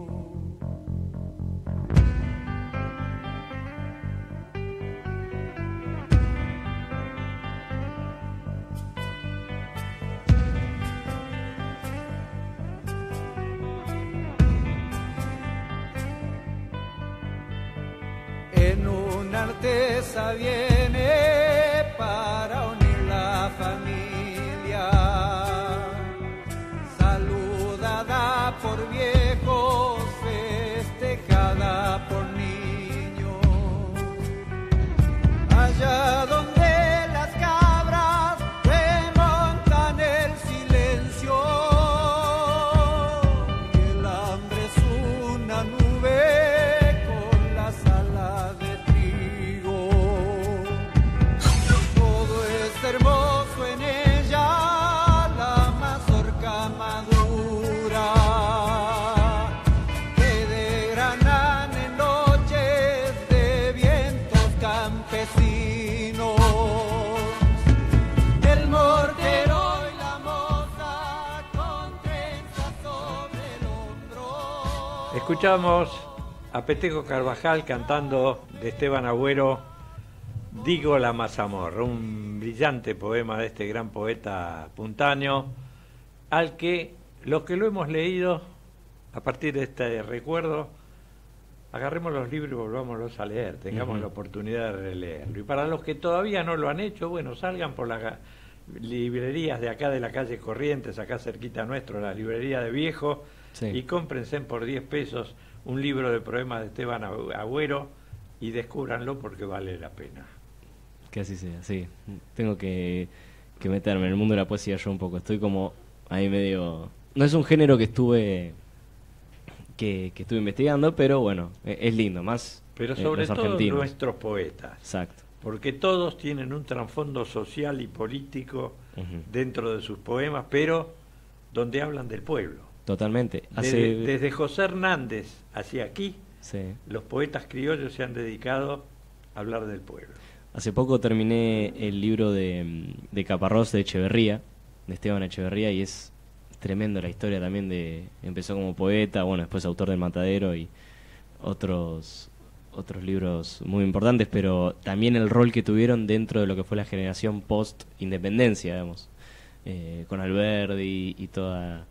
En una artesa viene para unir la familia, saludada por viejos, festejada por niños. Allá donde las cabras remontan el silencio y el hambre es una nube con las alas de trigo. Todo es hermoso en ella, la mazorca madura que degranan en noches de vientos campesinos. El mortero y la moza con trenzas sobre el hombro. Escuchamos a Peteco Carvajal cantando de Esteban Agüero Digo la mazamorra, un brillante poema de este gran poeta puntano, al que los que lo hemos leído, a partir de este recuerdo, agarremos los libros y volvámoslos a leer, tengamos la oportunidad de releerlo. Y para los que todavía no lo han hecho, bueno, salgan por las librerías de acá de la calle Corrientes, acá cerquita nuestro, la librería de Viejo, y cómprense por 10 pesos un libro de poemas de Esteban Agüero y descúbranlo porque vale la pena. Que así sea, sí. Tengo que meterme en el mundo de la poesía yo un poco. Estoy como ahí medio... No es un género que estuve investigando, pero bueno, es lindo, más pero sobre los todo argentinos. Nuestros poetas. Exacto. Porque todos tienen un trasfondo social y político dentro de sus poemas, pero donde hablan del pueblo. Totalmente. Desde José Hernández hacia aquí, Sí. los poetas criollos se han dedicado a hablar del pueblo. Hace poco terminé el libro de Caparrós de Echeverría, de Esteban Echeverría, y es tremendo la historia también de... Empezó como poeta, bueno, después autor del Matadero y otros libros muy importantes, pero también el rol que tuvieron dentro de lo que fue la generación post-independencia, digamos, con Alberdi y toda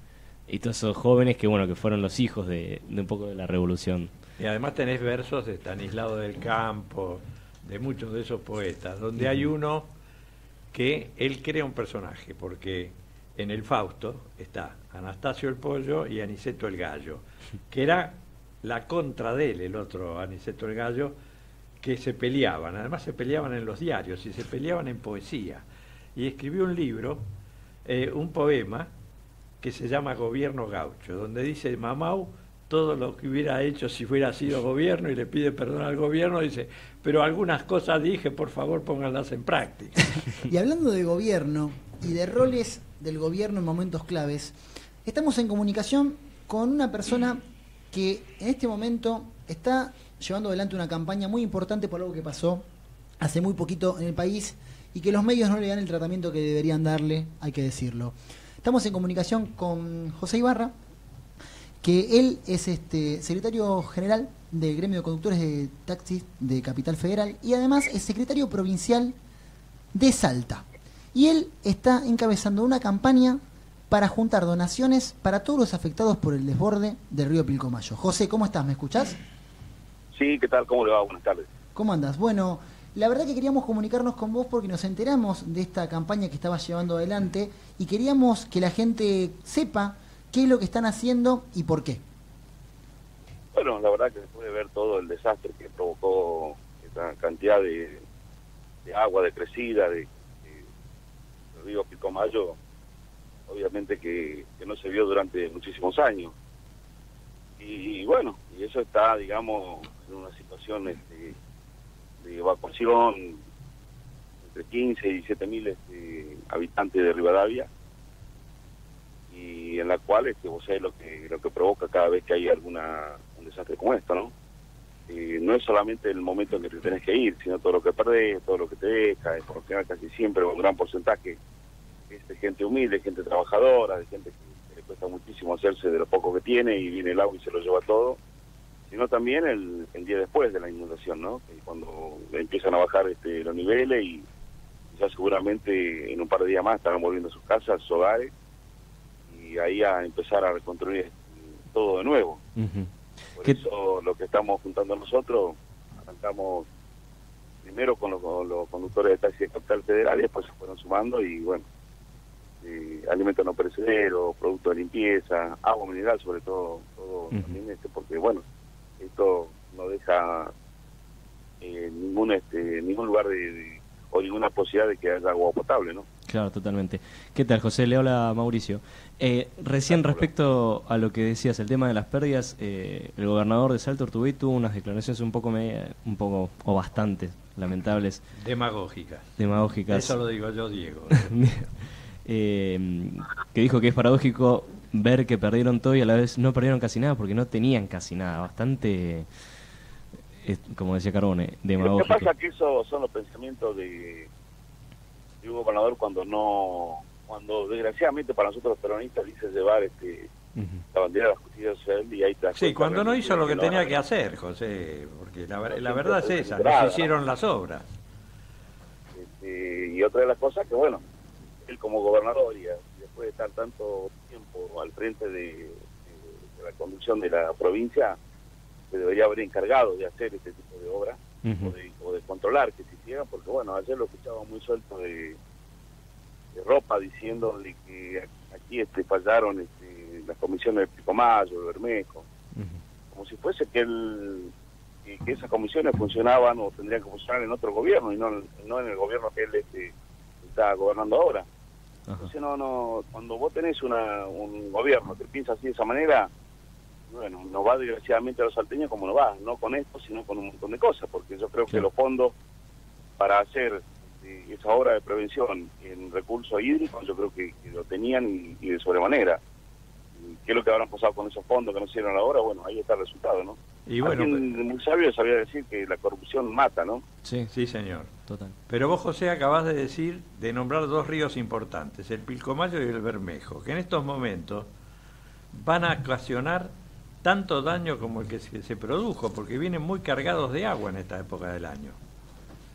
y todos esos jóvenes que bueno que fueron los hijos de un poco de la revolución. Y además tenés versos de Estanislao del Campo, de muchos de esos poetas, donde hay uno que él crea un personaje, porque en el Fausto está Anastasio el Pollo y Aniceto el Gallo, que era la contra de él, el otro Aniceto el Gallo, que se peleaban, además se peleaban en los diarios y se peleaban en poesía. Y escribió un libro, un poema, que se llama Gobierno Gaucho, donde dice Mamau todo lo que hubiera hecho si hubiera sido gobierno y le pide perdón al gobierno, dice, pero algunas cosas dije, por favor pónganlas en práctica. Y hablando de gobierno y de roles del gobierno en momentos claves, estamos en comunicación con una persona que en este momento está llevando adelante una campaña muy importante por algo que pasó hace muy poquito en el país y que los medios no le dan el tratamiento que deberían darle, hay que decirlo. Estamos en comunicación con José Ibarra, que él es secretario general del gremio de conductores de taxis de Capital Federal y además es secretario provincial de Salta. Y él está encabezando una campaña para juntar donaciones para todos los afectados por el desborde del río Pilcomayo. José, ¿cómo estás? ¿Me escuchás? Sí, ¿qué tal? ¿Cómo le va? Buenas tardes. ¿Cómo andas? Bueno, la verdad que queríamos comunicarnos con vos porque nos enteramos de esta campaña que estabas llevando adelante y queríamos que la gente sepa qué es lo que están haciendo y por qué. Bueno, la verdad que después de ver todo el desastre que provocó esta cantidad de agua, de crecida, del río Pilcomayo, obviamente que no se vio durante muchísimos años. Y bueno, y eso está, digamos, en una situación de evacuación entre 15 y 17 mil habitantes de Rivadavia, y en la cual vos sabés lo que provoca cada vez que hay un desastre como esto, ¿no? No es solamente el momento en que te tenés que ir, sino todo lo que perdés, todo lo que te deja, por lo general casi siempre un gran porcentaje es de gente humilde, gente trabajadora, de gente que le cuesta muchísimo hacerse de lo poco que tiene y viene el agua y se lo lleva todo, sino también el día después de la inundación, ¿no? Cuando empiezan a bajar los niveles y ya seguramente en un par de días más estarán volviendo a sus casas, sus hogares, y ahí a empezar a reconstruir todo de nuevo. Por eso lo que estamos juntando nosotros, arrancamos primero con los conductores de taxi de Capital Federal y después se fueron sumando y bueno, alimentos no perecederos, productos de limpieza, agua mineral sobre todo también porque bueno, esto no deja ningún lugar o ninguna posibilidad de que haya agua potable, ¿no? Claro, totalmente. ¿Qué tal, José? Le habla Mauricio. Recién respecto a lo que decías, el tema de las pérdidas, el gobernador de Salta, Urtubey, tuvo unas declaraciones un poco o bastante lamentables. Demagógicas. Demagógicas. Eso lo digo yo, Diego. Que dijo que es paradójico ver que perdieron todo y a la vez no perdieron casi nada porque no tenían casi nada. Bastante, como decía Carbone, demagógico. Lo que pasa es que esos son los pensamientos de un gobernador cuando desgraciadamente para nosotros los peronistas dice llevar la bandera de la justicia social y ahí te das sí, cuenta cuando no hizo lo que tenía que hacer. hacer, José, porque la verdad es esa, no se hicieron las obras. Y otra de las cosas que bueno, él como gobernador y después de estar tanto tiempo al frente de la conducción de la provincia, se debería haber encargado de hacer este tipo de obras o de controlar que se hicieran, porque bueno, ayer lo escuchaba muy suelto de ropa diciéndole que aquí fallaron las comisiones de Pilcomayo, de Bermejo, como si fuese que esas comisiones funcionaban o tendrían que funcionar en otro gobierno y no en el gobierno que él está gobernando ahora. Entonces cuando vos tenés un gobierno que piensa así de esa manera, bueno, nos va desgraciadamente a los salteños como nos va, no con esto, sino con un montón de cosas, porque yo creo que los fondos para hacer esa obra de prevención en recursos hídricos, yo creo que lo tenían y de sobremanera. ¿Qué es lo que habrán pasado con esos fondos que no hicieron ahora? Bueno, ahí está el resultado, ¿no? Y bueno, alguien muy sabio sabía decir que la corrupción mata, ¿no? Sí, señor. Total. Pero vos, José, acabás de nombrar dos ríos importantes, el Pilcomayo y el Bermejo, que en estos momentos van a ocasionar tanto daño como el que se produjo, porque vienen muy cargados de agua en esta época del año.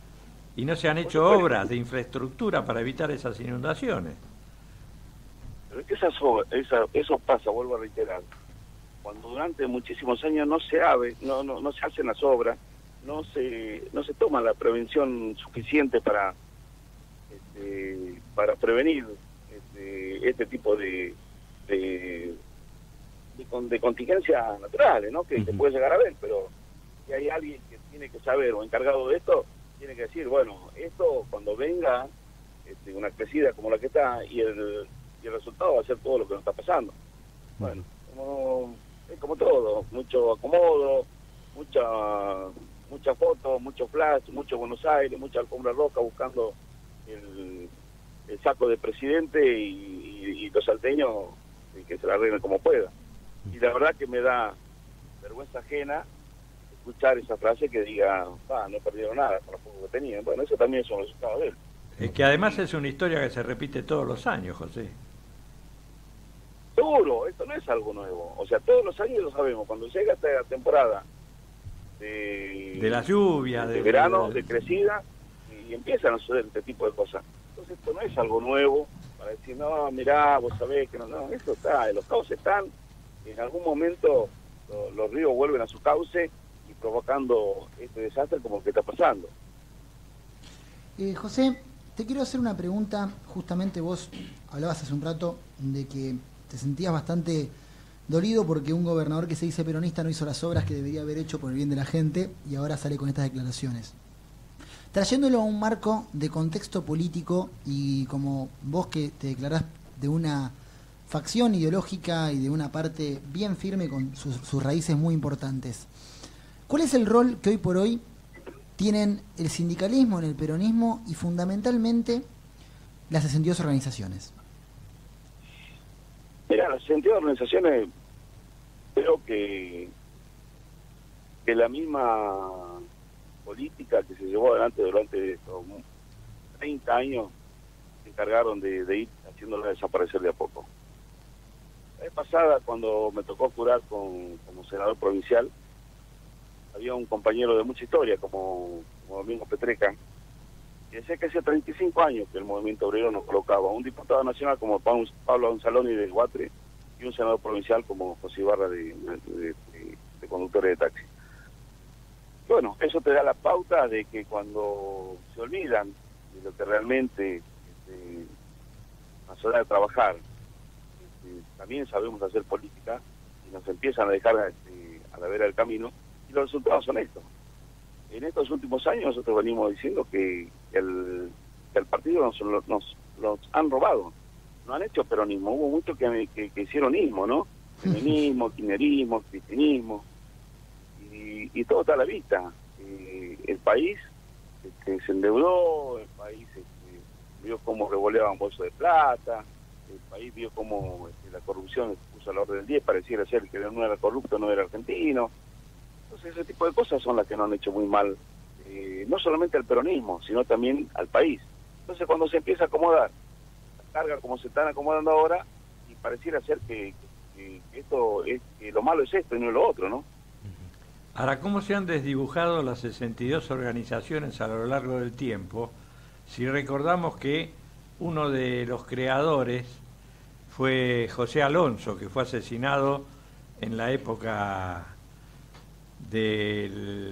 Y no se han hecho obras de infraestructura para evitar esas inundaciones. Pero es que eso pasa, vuelvo a reiterar, cuando durante muchísimos años no se hacen las obras, no se toma la prevención suficiente para prevenir este tipo de contingencias naturales, ¿no? Que puede llegar a ver, pero si hay alguien que tiene que saber o encargado de esto, tiene que decir, bueno, esto cuando venga una crecida como la que está y el resultado va a ser todo lo que nos está pasando. Bueno, es como todo, mucho acomodo, muchas fotos, mucho flash, mucho Buenos Aires, mucha alfombra roja buscando el saco de presidente y los salteños que se la arreglen como puedan. Y la verdad que me da vergüenza ajena escuchar esa frase que diga, no perdieron nada con lo poco que tenían. Bueno, eso también es un resultado de él. Es que además es una historia que se repite todos los años, José. Seguro, esto no es algo nuevo. O sea, todos los años lo sabemos. Cuando llega esta temporada de la lluvia, de verano, de crecida, y empiezan a suceder este tipo de cosas. Entonces esto no es algo nuevo para decir, no, mirá, vos sabés que no, esto está, los cauces están, en algún momento los ríos vuelven a su cauce y provocando este desastre como el que está pasando. José, te quiero hacer una pregunta. Justamente vos hablabas hace un rato de que te sentías bastante dolido porque un gobernador que se dice peronista no hizo las obras que debería haber hecho por el bien de la gente y ahora sale con estas declaraciones. Trayéndolo a un marco de contexto político y como vos que te declarás de una facción ideológica y de una parte bien firme con sus raíces muy importantes, ¿cuál es el rol que hoy por hoy tienen el sindicalismo en el peronismo y fundamentalmente las 62 organizaciones? Mira, las 62 organizaciones creo que la misma política que se llevó adelante durante estos 30 años se encargaron de ir haciéndola desaparecer de a poco. La vez pasada, cuando me tocó jurar como senador provincial, había un compañero de mucha historia como Domingo Petreca, que decía que hacía 35 años que el movimiento obrero nos colocaba un diputado nacional como Pablo Gonzaloni de Guatre y un senador provincial como José Ibarra de conductores de taxi. Bueno, eso te da la pauta de que cuando se olvidan de lo que realmente más allá de trabajar, también sabemos hacer política y nos empiezan a dejar a la vera del camino, y los resultados son estos. En estos últimos años nosotros venimos diciendo que el partido nos han robado, no han hecho peronismo, hubo muchos que hicieron ismo, ¿no? Feminismo, kirchnerismo, cristianismo, y todo está a la vista. El país se endeudó, el país vio cómo revoleaban bolsos de plata, el país vio cómo la corrupción se puso a la orden del día, pareciera ser que no era corrupto, no era argentino. Entonces ese tipo de cosas son las que nos han hecho muy mal, no solamente al peronismo, sino también al país. Entonces cuando se empieza a acomodar las cargas como se están acomodando ahora, y pareciera ser que esto es, que lo malo es esto y no lo otro, ¿no? Ahora, ¿cómo se han desdibujado las 62 organizaciones a lo largo del tiempo? Si recordamos que uno de los creadores fue José Alonso, que fue asesinado en la época de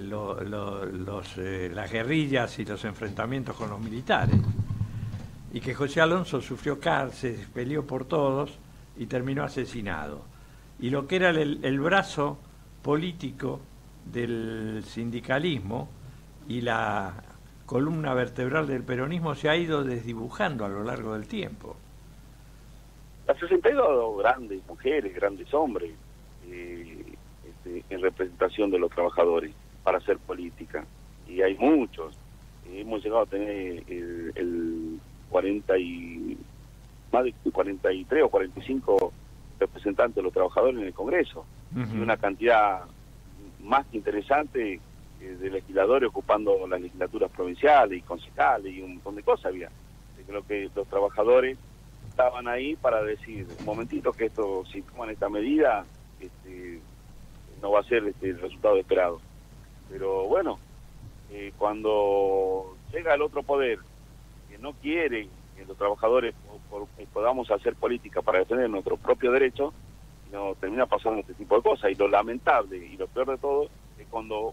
las guerrillas y los enfrentamientos con los militares, y que José Alonso sufrió cárcel, peleó por todos y terminó asesinado. Y lo que era el brazo político del sindicalismo y la columna vertebral del peronismo se ha ido desdibujando a lo largo del tiempo. Las 62 grandes mujeres, grandes hombres, en representación de los trabajadores para hacer política, y hay muchos. Hemos llegado a tener más de 43 o 45 representantes de los trabajadores en el Congreso, y una cantidad más que interesante de legisladores ocupando las legislaturas provinciales y concejales y un montón de cosas había. Creo que los trabajadores estaban ahí para decir, un momentito, que esto, si toman esta medida, no va a ser el resultado esperado. Pero bueno, cuando llega el otro poder, que no quiere los trabajadores podamos hacer política para defender nuestro propio derecho, nos termina pasando este tipo de cosas. Y lo lamentable y lo peor de todo es cuando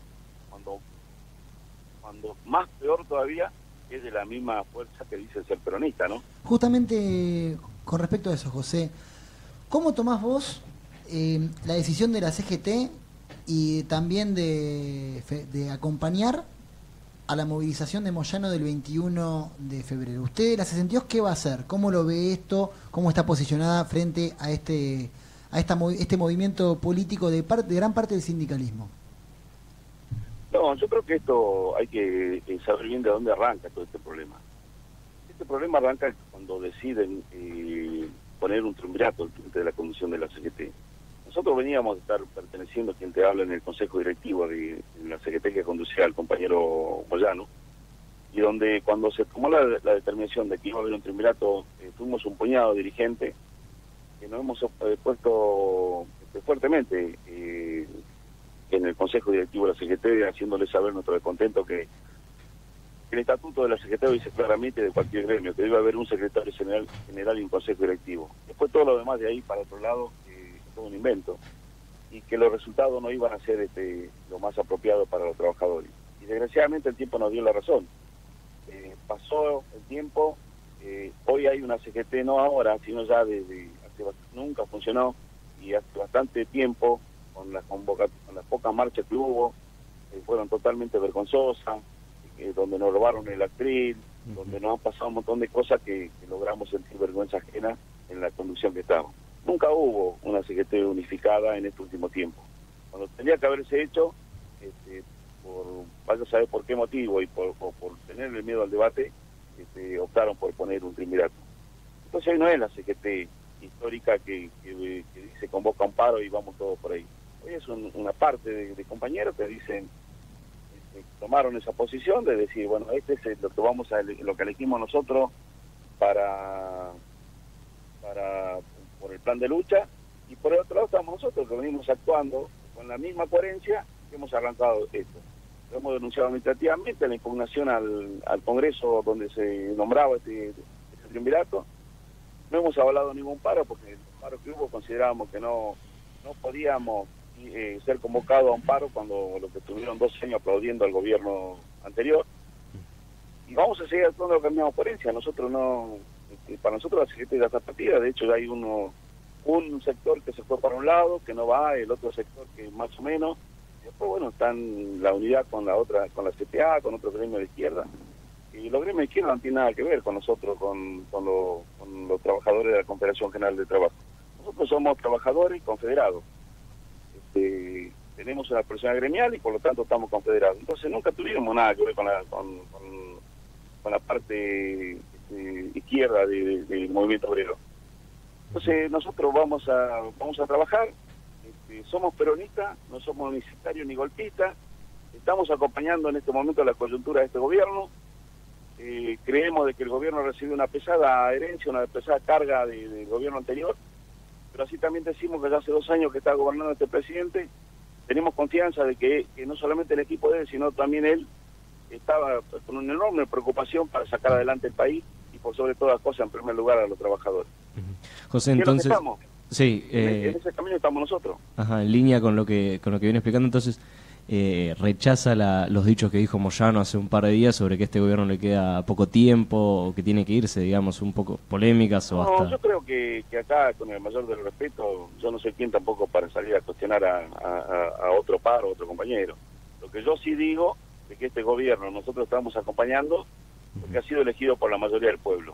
más peor todavía es de la misma fuerza que dice ser peronista, ¿no? Justamente con respecto a eso, José, ¿cómo tomás vos la decisión de la CGT y también de acompañar a la movilización de Moyano del 21 de febrero? ¿Usted, la 62, qué va a hacer? ¿Cómo lo ve esto? ¿Cómo está posicionada frente a este movimiento político de gran parte del sindicalismo? No, yo creo que esto hay que saber bien de dónde arranca todo este problema. Este problema arranca cuando deciden poner un triunvirato al frente de la conducción de la CGT. Nosotros veníamos de estar perteneciendo, quien te habla, en el consejo directivo de la CGT que conducía al compañero Moyano, y donde cuando se tomó la determinación de que iba a haber un triunvirato, fuimos un puñado de dirigentes que nos hemos puesto fuertemente en el consejo directivo de la CGT, haciéndole saber nuestro descontento que el estatuto de la CGT dice claramente de cualquier gremio que debe haber un secretario general y un consejo directivo. Después todo lo demás de ahí para otro lado es todo un invento, y que los resultados no iban a ser lo más apropiado para los trabajadores. Y desgraciadamente el tiempo nos dio la razón. Pasó el tiempo, hoy hay una CGT, no ahora, sino ya nunca funcionó, y hace bastante tiempo, con las pocas marchas que hubo, fueron totalmente vergonzosas, donde nos robaron el atril, donde nos han pasado un montón de cosas que logramos sentir vergüenza ajena en la conducción que estábamos. Nunca hubo una CGT unificada en este último tiempo. Cuando tenía que haberse hecho, vaya a saber por qué motivo y por tener el miedo al debate, optaron por poner un triunvirato. Entonces hoy no es la CGT histórica que dice convoca un paro y vamos todos por ahí. Hoy es una parte de compañeros que dicen, tomaron esa posición de decir, bueno, este es lo que elegimos nosotros por el plan de lucha, y por el otro lado estamos nosotros que venimos actuando con la misma coherencia que hemos arrancado esto. Lo hemos denunciado administrativamente, la impugnación al Congreso donde se nombraba este triunvirato. No hemos avalado ningún paro, porque el paro que hubo considerábamos que no podíamos ser convocados a un paro cuando lo que estuvieron 12 años aplaudiendo al gobierno anterior. Y vamos a seguir actuando con la misma coherencia. Nosotros para nosotros la CGT ya está partida. De hecho ya hay un sector que se fue para un lado, que no va, el otro sector que más o menos. Y después, bueno, están la unidad con la CTA, con otro gremio de izquierda. Y los gremios de izquierda no tienen nada que ver con nosotros, con los trabajadores de la Confederación General de Trabajo. Nosotros somos trabajadores confederados. Tenemos una persona gremial y por lo tanto estamos confederados. Entonces nunca tuvimos nada que ver con la parte izquierda del movimiento obrero. Entonces nosotros vamos a trabajar, somos peronistas, no somos ni sectarios ni golpistas, estamos acompañando en este momento la coyuntura de este gobierno. Creemos de que el gobierno recibe una pesada herencia, una pesada carga del gobierno anterior, pero así también decimos que ya hace 2 años que está gobernando este presidente. Tenemos confianza de que no solamente el equipo de él, sino también él estaba con una enorme preocupación para sacar adelante el país y por sobre todas las cosas, en primer lugar, a los trabajadores. José, entonces, sí, en ese camino estamos nosotros. Ajá, en línea con lo que viene explicando, entonces rechaza los dichos que dijo Moyano hace un par de días sobre que a este gobierno le queda poco tiempo o que tiene que irse, digamos, un poco polémicas o hasta... No, yo creo que acá, con el mayor de los respetos, yo no soy quien tampoco para salir a cuestionar a otro par o otro compañero. Lo que yo sí digo es que este gobierno nosotros estamos acompañando porque ha sido elegido por la mayoría del pueblo.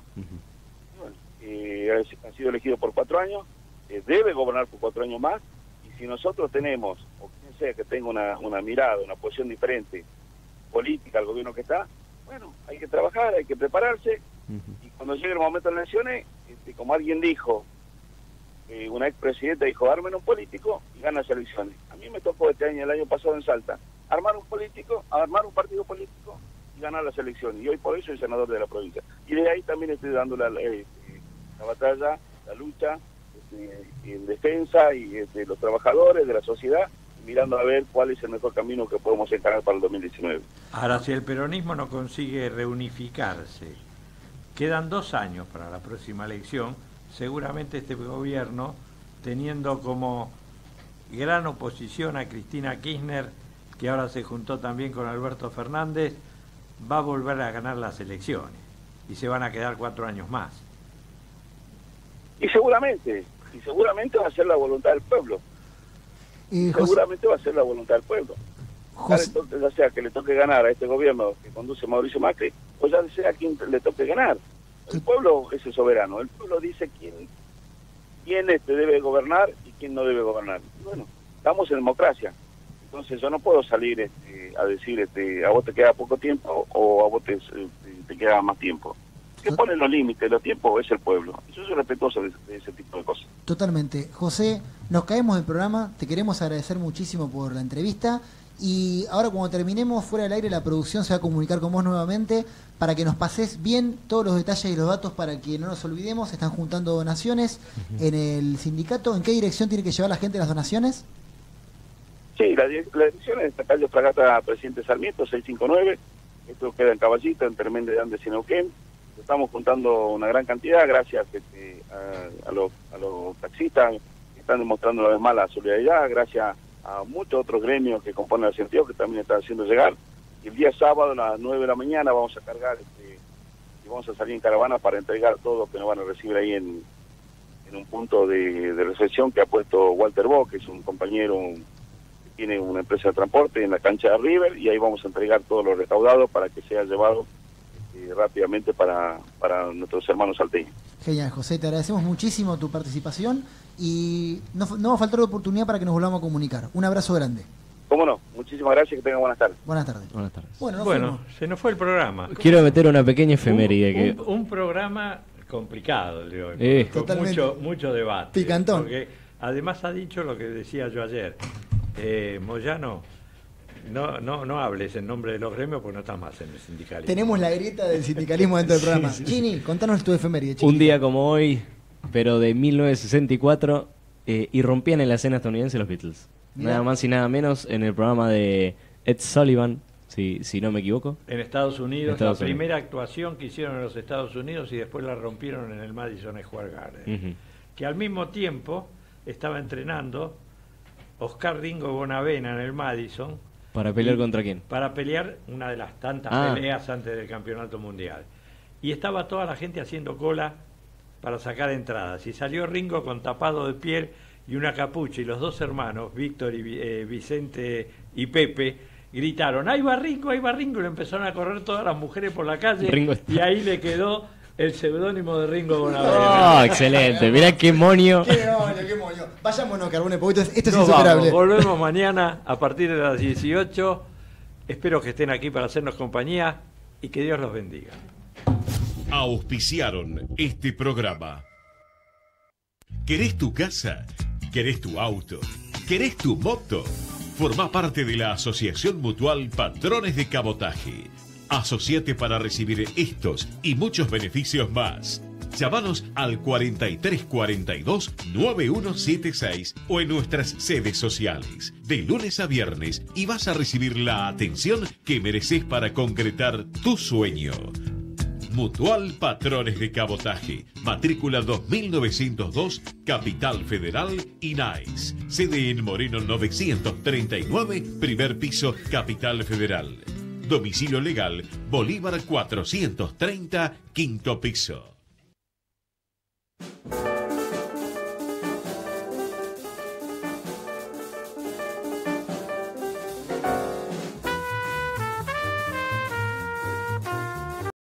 Ha sido elegido por 4 años, debe gobernar por 4 años más, y si nosotros tenemos, o quien sea que tenga una mirada, una posición diferente política al gobierno que está, bueno, hay que trabajar, hay que prepararse, y cuando llegue el momento de las elecciones, como alguien dijo, una expresidenta dijo, armen un político y ganan las elecciones. A mí me tocó el año pasado en Salta, armar un partido político y ganar las elecciones, y hoy por eso soy senador de la provincia. Y de ahí también estoy dando la batalla, la lucha en defensa y de los trabajadores, de la sociedad, mirando a ver cuál es el mejor camino que podemos encarar para el 2019. Ahora, si el peronismo no consigue reunificarse, Quedan 2 años para la próxima elección. Seguramente este gobierno, teniendo como gran oposición a Cristina Kirchner, que ahora se juntó también con Alberto Fernández, va a volver a ganar las elecciones y se van a quedar 4 años más. Y seguramente va a ser la voluntad del pueblo. Seguramente va a ser la voluntad del pueblo. Ya sea que le toque ganar a este gobierno que conduce Mauricio Macri, o ya sea quien le toque ganar. El pueblo es el soberano. El pueblo dice quién debe gobernar y quién no debe gobernar. Bueno, estamos en democracia. Entonces yo no puedo salir a decir a vos te queda poco tiempo o a vos te queda más tiempo. ¿Qué pone los límites, los tiempos? Es el pueblo. Yo soy respetuoso de ese tipo de cosas. Totalmente. José, nos caemos del programa, te queremos agradecer muchísimo por la entrevista y ahora cuando terminemos fuera del aire la producción se va a comunicar con vos nuevamente para que nos pases bien todos los detalles y los datos para que no nos olvidemos. Están juntando donaciones en el sindicato. ¿En qué dirección tiene que llevar la gente las donaciones? Sí, la dirección es la calle Fragata Presidente Sarmiento, 659. Esto queda en Caballito, entre Méndez de Andes y Neuquén. Estamos juntando una gran cantidad gracias a los taxistas que están demostrando una vez más la solidaridad, gracias a muchos otros gremios que componen el sentido que también están haciendo llegar. Y el día sábado a las 9 de la mañana vamos a cargar y vamos a salir en caravana para entregar todo lo que nos van a recibir ahí en un punto de recepción que ha puesto Walter Bock, que es un compañero que tiene una empresa de transporte en la cancha de River, y ahí vamos a entregar todo lo recaudado para que sea llevado rápidamente para nuestros hermanos salteños. Genial, José, te agradecemos muchísimo tu participación y no va a faltar oportunidad para que nos volvamos a comunicar. Un abrazo grande. ¿Cómo no? Muchísimas gracias, que tengan buenas tardes. Buenas tardes. Buenas tardes. Bueno, se nos fue el programa. Quiero meter una pequeña efeméride. Un programa complicado, Leo, con mucho debate. Picantón. Porque además ha dicho lo que decía yo ayer. Moyano, no hables en nombre de los gremios porque no estás más en el sindicalismo. Tenemos la grieta del sindicalismo dentro del programa. Chini, contanos tu efeméride. Chini. Un día como hoy, pero de 1964, irrumpían en la escena estadounidense los Beatles. Mirá. Nada más y nada menos en el programa de Ed Sullivan, si no me equivoco. En Estados Unidos, la primera actuación que hicieron en los Estados Unidos y después la rompieron en el Madison Square Garden. Que al mismo tiempo estaba entrenando Oscar Ringo Bonavena en el Madison. ¿Para pelear contra quién? Para pelear una de las tantas peleas antes del campeonato mundial. Y estaba toda la gente haciendo cola para sacar entradas. Y salió Ringo con tapado de piel y una capucha. Y los dos hermanos, Víctor y Vicente y Pepe, gritaron, ¡ahí va Ringo, ahí va Ringo! Y le empezaron a correr todas las mujeres por la calle. Y ahí le quedó el seudónimo de Ringo Bonavena. ¡Oh, excelente! Mirá qué moño. ¡Qué moño! Vayámonos, Carbone, porque esto es insuperable. Volvemos mañana a partir de las 18. Espero que estén aquí para hacernos compañía y que Dios los bendiga. Auspiciaron este programa. ¿Querés tu casa? ¿Querés tu auto? ¿Querés tu moto? Formá parte de la Asociación Mutual Patrones de Cabotaje. Asociate para recibir estos y muchos beneficios más. Llámanos al 4342-9176 o en nuestras sedes sociales, de lunes a viernes, y vas a recibir la atención que mereces para concretar tu sueño. Mutual Patrones de Cabotaje, matrícula 2902, Capital Federal, INAES. Sede en Moreno 939, primer piso, Capital Federal. Domicilio legal, Bolívar 430, quinto piso.